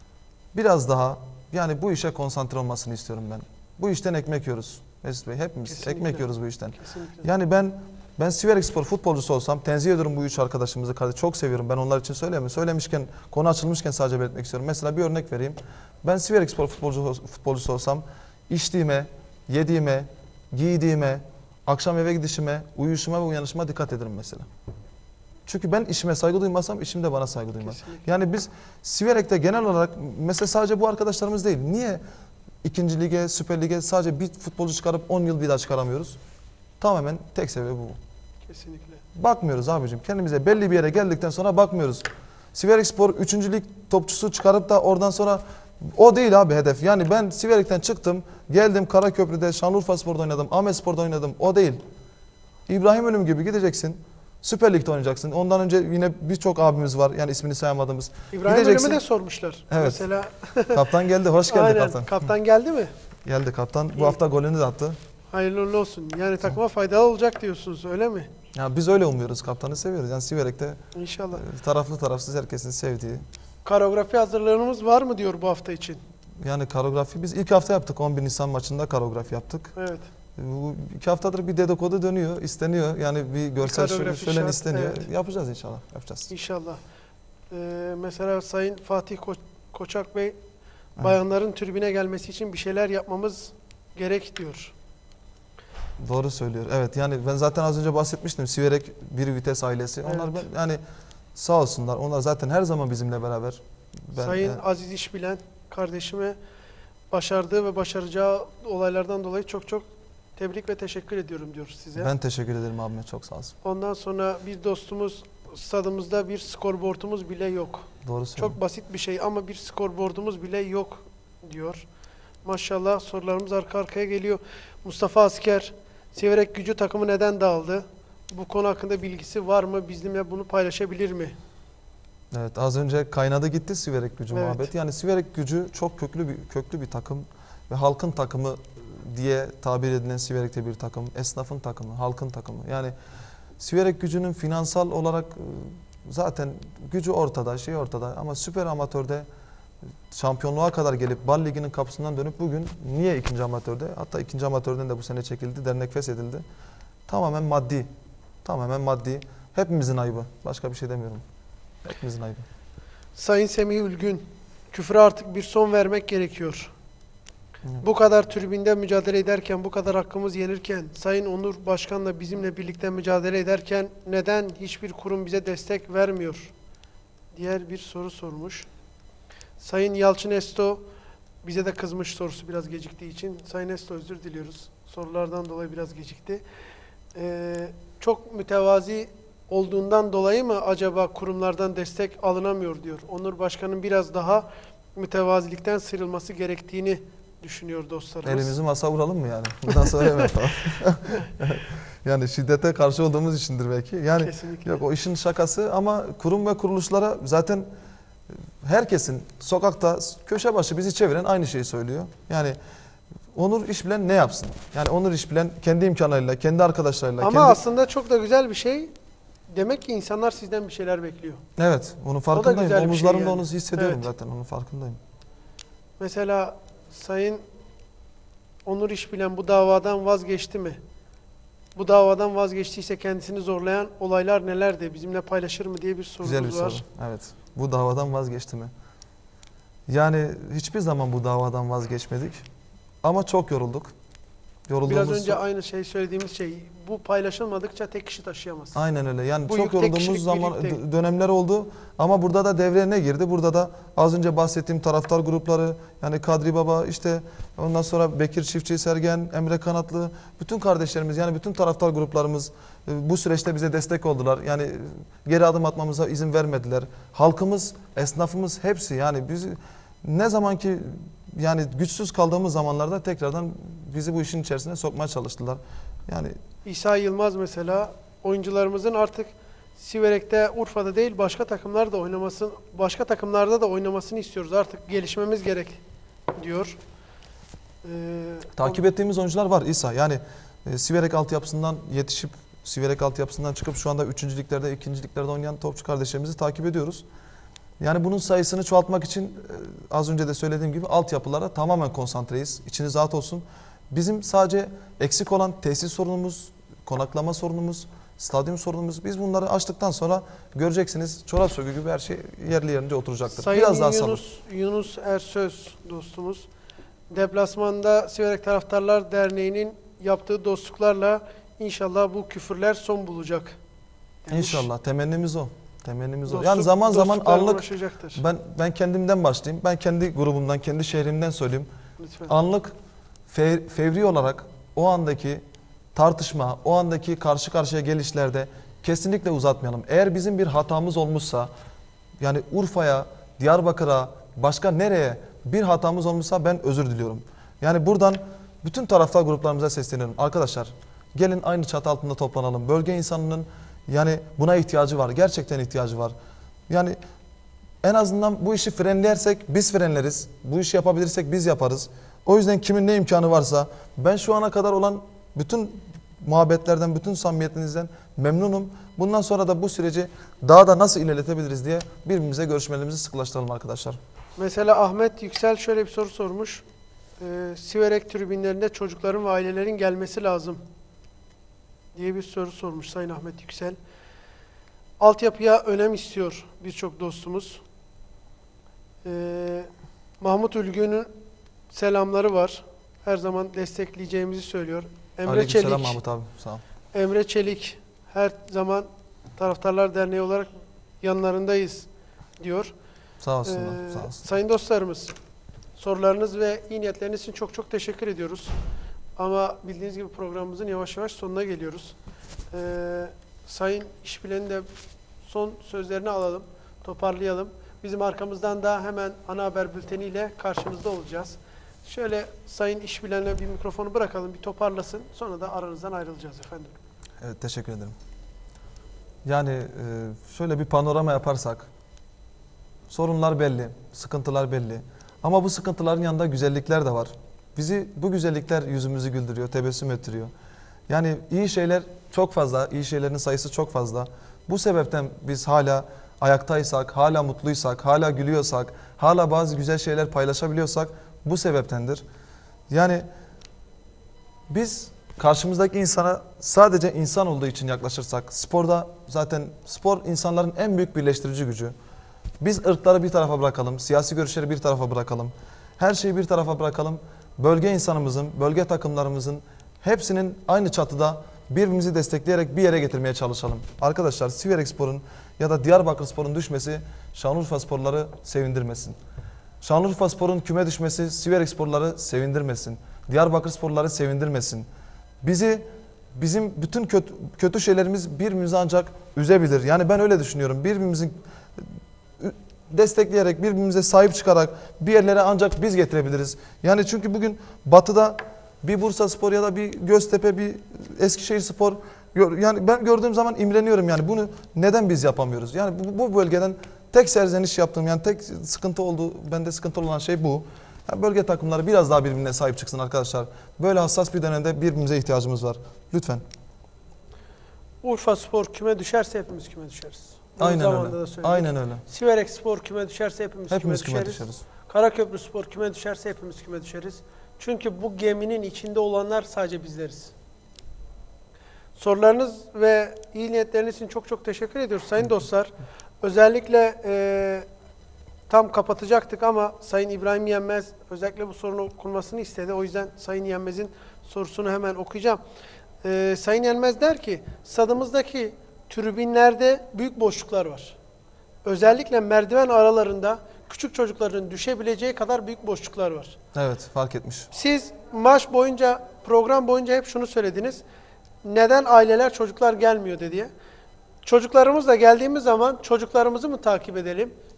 biraz daha yani bu işe konsantre olmasını istiyorum ben. Bu işten ekmek yiyoruz Mesut Bey, hepimiz Kesinlikle. ekmek yiyoruz bu işten. Kesinlikle. Yani ben Siverek Spor futbolcusu olsam tenzih ediyorum bu üç arkadaşımızı. Çok seviyorum. Ben onlar için söyleyeyim. Söylemişken, konu açılmışken sadece belirtmek istiyorum. Mesela bir örnek vereyim. Ben Siverek Spor futbolcusu olsam içtiğime, yediğime, giydiğime, akşam eve gidişime, uyuşuma ve uyanışıma dikkat ederim mesela. Çünkü ben işime saygı duymasam işim de bana saygı duymaz. Kesinlikle. Yani biz Siverek'te genel olarak mesela sadece bu arkadaşlarımız değil. Niye ikinci lige, Süper Lig'e sadece bir futbolcu çıkarıp 10 yıl bir daha çıkaramıyoruz? Tamamen tek sebebi bu. Kesinlikle. Bakmıyoruz abicim. Kendimize belli bir yere geldikten sonra bakmıyoruz. Siverekspor 3. lig topçusu çıkarıp da oradan sonra o değil abi hedef. Yani ben Siverek'ten çıktım, geldim Karaköprü'de Şanlıurfaspor'da oynadım, Ahmetspor'da oynadım. O değil. İbrahim Ölüm gibi gideceksin. Süper Lig'de oynayacaksın. Ondan önce yine birçok abimiz var. Yani ismini sayamadığımız. İbrahim Gideceksin. Ölüm'ü de sormuşlar. Evet. Mesela Kaptan geldi. Hoş geldi aynen, kaptan. kaptan geldi mi? Geldi kaptan. İyi. Bu hafta golünü de attı. Hayırlı uğurlu olsun. Yani takıma faydalı olacak diyorsunuz öyle mi? Ya biz öyle umuyoruz. Kaptanı seviyoruz. Yani Siverek'te İnşallah. taraflı tarafsız herkesin sevdiği. Koreografi hazırlığınız var mı diyor bu hafta için? Yani koreografi biz ilk hafta yaptık. 11 Nisan maçında koreografi yaptık. Evet. Bu 2 haftadır bir dedikodu dönüyor, isteniyor. Yani bir görsel koreografi şölen şart, isteniyor. evet. Yapacağız inşallah. Yapacağız. İnşallah. Mesela Sayın Fatih Koçak Bey, bayanların tribüne gelmesi için bir şeyler yapmamız gerek diyor. Doğru söylüyor. Evet yani ben zaten az önce bahsetmiştim. Siverek bir vites ailesi. Onlar Evet. yani sağ olsunlar. Onlar zaten her zaman bizimle beraber. Sayın yani- Aziz İşbilen kardeşime başardığı ve başaracağı olaylardan dolayı çok çok tebrik ve teşekkür ediyorum diyor size. Ben teşekkür ederim abime. Çok sağ olsun. Ondan sonra bir dostumuz stadımızda bir skorboardumuz bile yok. Doğru söylüyor. Çok basit bir şey ama bir skorboardumuz bile yok diyor. Maşallah sorularımız arka arkaya geliyor. Mustafa Asker, Siverek Gücü takımı neden dağıldı? Bu konu hakkında bilgisi var mı? Bizimle bunu paylaşabilir mi? Evet az önce kaynadı gitti Siverek Gücü Evet. muhabbeti. Yani Siverek Gücü çok köklü bir takım ve halkın takımı diye tabir edilen Siverek'te bir takım, esnafın takımı, halkın takımı. Yani Siverek Gücü'nün finansal olarak zaten gücü ortada, şey ortada ama süper amatörde şampiyonluğa kadar gelip Bal Ligi'nin kapısından dönüp bugün niye ikinci amatörde? Hatta ikinci amatörden de bu sene çekildi, dernek feshedildi. Tamamen maddi. Tamamen maddi. Hepimizin ayıbı. Başka bir şey demiyorum. Hepimizin ayıbı. Sayın Semih Ülgün, küfre artık bir son vermek gerekiyor. Evet. Bu kadar tribünde mücadele ederken, bu kadar hakkımız yenirken, Sayın Onur Başkan'la bizimle birlikte mücadele ederken neden hiçbir kurum bize destek vermiyor? Diğer bir soru sormuş. Sayın Yalçın Esto, bize de kızmış sorusu biraz geciktiği için. Sayın Esto özür diliyoruz. Sorulardan dolayı biraz gecikti. Çok mütevazi olduğundan dolayı mı acaba kurumlardan destek alınamıyor diyor. Onur Başkan'ın biraz daha mütevazilikten sıyrılması gerektiğini düşünüyor dostlarımız. Elimizi masa vuralım mı yani? Bundan sonra evet yapalım. Yani şiddete karşı olduğumuz içindir belki. Yani Kesinlikle. yok o işin şakası ama kurum ve kuruluşlara zaten herkesin sokakta köşe başı bizi çeviren aynı şeyi söylüyor. Yani Onur İşbilen ne yapsın? Yani Onur İşbilen kendi imkanlarıyla, kendi arkadaşlarıyla, Ama kendi... aslında çok da güzel bir şey. Demek ki insanlar sizden bir şeyler bekliyor. Evet, onun güzel farkındayım. bir şey Omuzlarımda yani. onu hissediyorum Evet. zaten, onun farkındayım. Mesela Sayın Onur İşbilen bu davadan vazgeçti mi? Bu davadan vazgeçtiyse kendisini zorlayan olaylar nelerdi? Bizimle paylaşır mı diye bir sorumuz Güzel bir var. soru. Evet. Bu davadan vazgeçti mi? Yani hiçbir zaman bu davadan vazgeçmedik. Ama çok yorulduk. Biraz önce aynı şey söylediğimiz şey. Bu paylaşılmadıkça tek kişi taşıyamaz. Aynen öyle. Yani Bu çok yük tek yorulduğumuz kişilik zaman bir yük değil. dönemler oldu. Ama burada da devreye ne girdi? Burada da az önce bahsettiğim taraftar grupları, yani Kadri Baba, işte ondan sonra Bekir Çiftçi, Sergen, Emre Kanatlı, bütün kardeşlerimiz, yani bütün taraftar gruplarımız bu süreçte bize destek oldular. Yani geri adım atmamıza izin vermediler. Halkımız, esnafımız hepsi, yani biz ne zaman ki yani güçsüz kaldığımız zamanlarda tekrardan bizi bu işin içerisine sokmaya çalıştılar. Yani İsa Yılmaz mesela oyuncularımızın artık Siverek'te, Urfa'da değil başka takımlarda da oynamasını istiyoruz. Artık gelişmemiz gerek diyor. takip ettiğimiz oyuncular var İsa. Yani Siverek altyapısından yetişip Siverek altyapısından çıkıp şu anda 3. liglerde, 2. liglerde oynayan topçu kardeşlerimizi takip ediyoruz. Yani bunun sayısını çoğaltmak için az önce de söylediğim gibi altyapılara tamamen konsantreyiz. İçiniz rahat olsun. Bizim sadece eksik olan tesis sorunumuz, konaklama sorunumuz, stadyum sorunumuz. Biz bunları açtıktan sonra göreceksiniz çorap söküğü gibi her şey yerli yerince oturacaktır. Sayın Biraz daha sabır. Yunus Ersöz dostumuz, deplasmanda Siverek Taraftarlar Derneği'nin yaptığı dostluklarla inşallah bu küfürler son bulacak demiş. İnşallah temennimiz o. Temennimiz o. Dostluk- Yani zaman zaman dostluklar anlık ulaşacaktır. ben kendimden başlayayım. Ben kendi grubumdan, kendi şehrimden söyleyeyim. Lütfen. Anlık fevri olarak o andaki tartışma, o andaki karşı karşıya gelişlerde kesinlikle uzatmayalım. Eğer bizim bir hatamız olmuşsa, yani Urfa'ya, Diyarbakır'a, başka nereye bir hatamız olmuşsa ben özür diliyorum. Yani buradan bütün taraftar gruplarımıza sesleniyorum. Arkadaşlar gelin aynı çatı altında toplanalım. Bölge insanının yani buna ihtiyacı var. Gerçekten ihtiyacı var. Yani en azından bu işi frenlersek biz frenleriz. Bu işi yapabilirsek biz yaparız. O yüzden kimin ne imkanı varsa ben şu ana kadar olan bütün muhabbetlerden, bütün samimiyetinizden memnunum. Bundan sonra da bu süreci daha da nasıl ilerletebiliriz diye birbirimize görüşmelerimizi sıklaştıralım arkadaşlar. Mesela Ahmet Yüksel şöyle bir soru sormuş. Siverek tribünlerinde çocukların ve ailelerin gelmesi lazım diye bir soru sormuş Sayın Ahmet Yüksel. Altyapıya önem istiyor birçok dostumuz. Mahmut Ülgü'nün selamları var. Her zaman destekleyeceğimizi söylüyor. Emre Çelik. Aleykümselam Mahmut abi. Sağ ol. Emre Çelik her zaman Taraftarlar Derneği olarak yanlarındayız diyor. Sağ olsunlar. Sağ olsun. Sayın dostlarımız, sorularınız ve iyi niyetleriniz için çok çok teşekkür ediyoruz. Ama bildiğiniz gibi programımızın yavaş yavaş sonuna geliyoruz. Sayın İşbilen'in de son sözlerini alalım, toparlayalım. Bizim arkamızdan da hemen ana haber bülteniyle karşınızda olacağız. Şöyle Sayın İşbilen'e bir mikrofonu bırakalım, bir toparlasın. Sonra da aranızdan ayrılacağız efendim. Evet, teşekkür ederim. Yani şöyle bir panorama yaparsak, sorunlar belli, sıkıntılar belli. Ama bu sıkıntıların yanında güzellikler de var. Bu güzellikler yüzümüzü güldürüyor, tebessüm ettiriyor. Yani iyi şeyler çok fazla, iyi şeylerin sayısı çok fazla. Bu sebepten biz hala ayaktaysak, hala mutluysak, hala gülüyorsak, hala bazı güzel şeyler paylaşabiliyorsak bu sebeptendir. Yani biz karşımızdaki insana sadece insan olduğu için yaklaşırsak, sporda zaten spor insanların en büyük birleştirici gücü. Biz ırkları bir tarafa bırakalım, siyasi görüşleri bir tarafa bırakalım, her şeyi bir tarafa bırakalım. Bölge insanımızın, bölge takımlarımızın hepsinin aynı çatıda birbirimizi destekleyerek bir yere getirmeye çalışalım. Arkadaşlar Siverekspor'un ya da Diyarbakırspor'un düşmesi Şanlıurfasporları sevindirmesin. Şanlıurfaspor'un küme düşmesi Sivereksporları sevindirmesin. Diyarbakırsporları sevindirmesin. Bizim bütün kötü şeylerimiz birbirimizi ancak üzebilir. Yani ben öyle düşünüyorum. Birbirimizi destekleyerek, birbirimize sahip çıkarak bir yerlere ancak biz getirebiliriz. Yani çünkü bugün batıda bir Bursaspor ya da bir Göztepe, bir Eskişehirspor, yani ben gördüğüm zaman imreniyorum yani bunu neden biz yapamıyoruz? Yani bu bölgeden tek serzeniş yaptığım, yani tek sıkıntı olduğu, bende sıkıntı olan şey bu. Yani bölge takımları biraz daha birbirine sahip çıksın arkadaşlar. Böyle hassas bir dönemde birbirimize ihtiyacımız var. Lütfen. Urfaspor küme düşerse hepimiz küme düşeriz. Aynen öyle. Aynen öyle. Siverekspor küme düşerse hepimiz küme düşeriz. düşeriz. Karaköprüspor küme düşerse hepimiz küme düşeriz. Çünkü bu geminin içinde olanlar sadece bizleriz. Sorularınız ve iyi niyetleriniz için çok çok teşekkür ediyoruz sayın dostlar. Özellikle tam kapatacaktık ama Sayın İbrahim Yenmez özellikle bu sorunun okunmasını istedi. O yüzden Sayın Yenmez'in sorusunu hemen okuyacağım. Sayın Yenmez der ki, stadımızdaki tribünlerde büyük boşluklar var. Özellikle merdiven aralarında küçük çocukların düşebileceği kadar büyük boşluklar var. Evet, fark etmiş. Siz maç boyunca, program boyunca hep şunu söylediniz. Neden aileler, çocuklar gelmiyor diye. Çocuklarımızla geldiğimiz zaman çocuklarımızı mı takip edelim?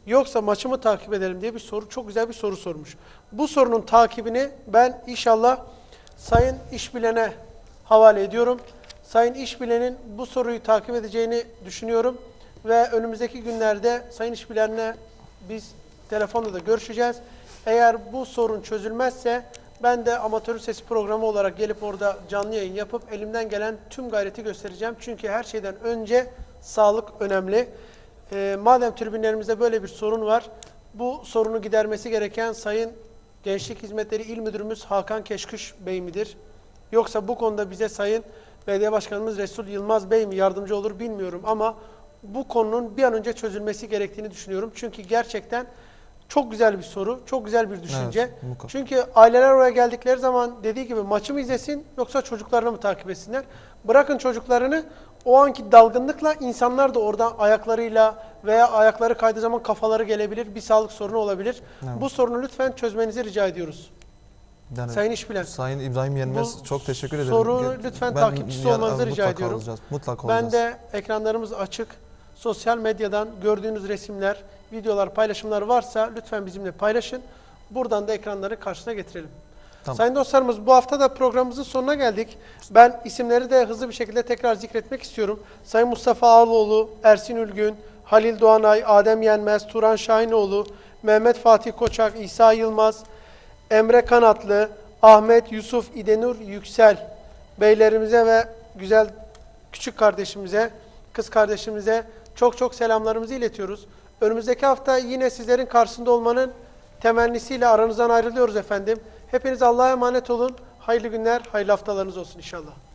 yoksa maçı mı takip edelim diye bir soru, çok güzel bir soru sormuş. Bu sorunun takibini ben inşallah Sayın İşbilen'e havale ediyorum. Sayın İşbilen'in bu soruyu takip edeceğini düşünüyorum ve önümüzdeki günlerde Sayın İşbilen'le biz telefonda da görüşeceğiz. Eğer bu sorun çözülmezse ben de Amatör Sesi programı olarak gelip orada canlı yayın yapıp elimden gelen tüm gayreti göstereceğim. Çünkü her şeyden önce sağlık önemli. Madem tribünlerimizde böyle bir sorun var, bu sorunu gidermesi gereken Sayın Gençlik Hizmetleri İl Müdürümüz Hakan Keşküş Bey midir? Yoksa bu konuda bize Sayın Belediye Başkanımız Resul Yılmaz Bey mi yardımcı olur bilmiyorum ama bu konunun bir an önce çözülmesi gerektiğini düşünüyorum. Çünkü gerçekten çok güzel bir soru, çok güzel bir düşünce. Evet, çünkü aileler oraya geldikleri zaman dediği gibi maçı mı izlesin yoksa çocuklarını mı takip etsinler? Bırakın çocuklarını, o anki dalgınlıkla insanlar da orada ayaklarıyla veya ayakları kaydığı zaman kafaları gelebilir, bir sağlık sorunu olabilir. Evet. Bu sorunu lütfen çözmenizi rica ediyoruz. Yani Sayın İşbilen. Sayın İbrahim Yenmez, Bu çok teşekkür ederim. soru lütfen takipçisi olmanızı rica mutlaka ediyorum. Olacağız, mutlaka olacağız. Ben de ekranlarımız açık. Sosyal medyadan gördüğünüz resimler, videolar, paylaşımlar varsa lütfen bizimle paylaşın. Buradan da ekranları karşısına getirelim. Tamam. Sayın dostlarımız, bu hafta da programımızın sonuna geldik. Ben isimleri de hızlı bir şekilde tekrar zikretmek istiyorum. Sayın Mustafa Ağaoğlu, Ersin Ülgün, Halil Doğanay, Adem Yenmez, Turan Şahinoğlu, Mehmet Fatih Koçak, İsa Yılmaz, Emre Kanatlı, Ahmet Yusuf İdenur Yüksel beylerimize ve güzel küçük kardeşimize, kız kardeşimize çok çok selamlarımızı iletiyoruz. Önümüzdeki hafta yine sizlerin karşısında olmanın temennisiyle aranızdan ayrılıyoruz efendim. Hepiniz Allah'a emanet olun. Hayırlı günler, hayırlı haftalarınız olsun inşallah.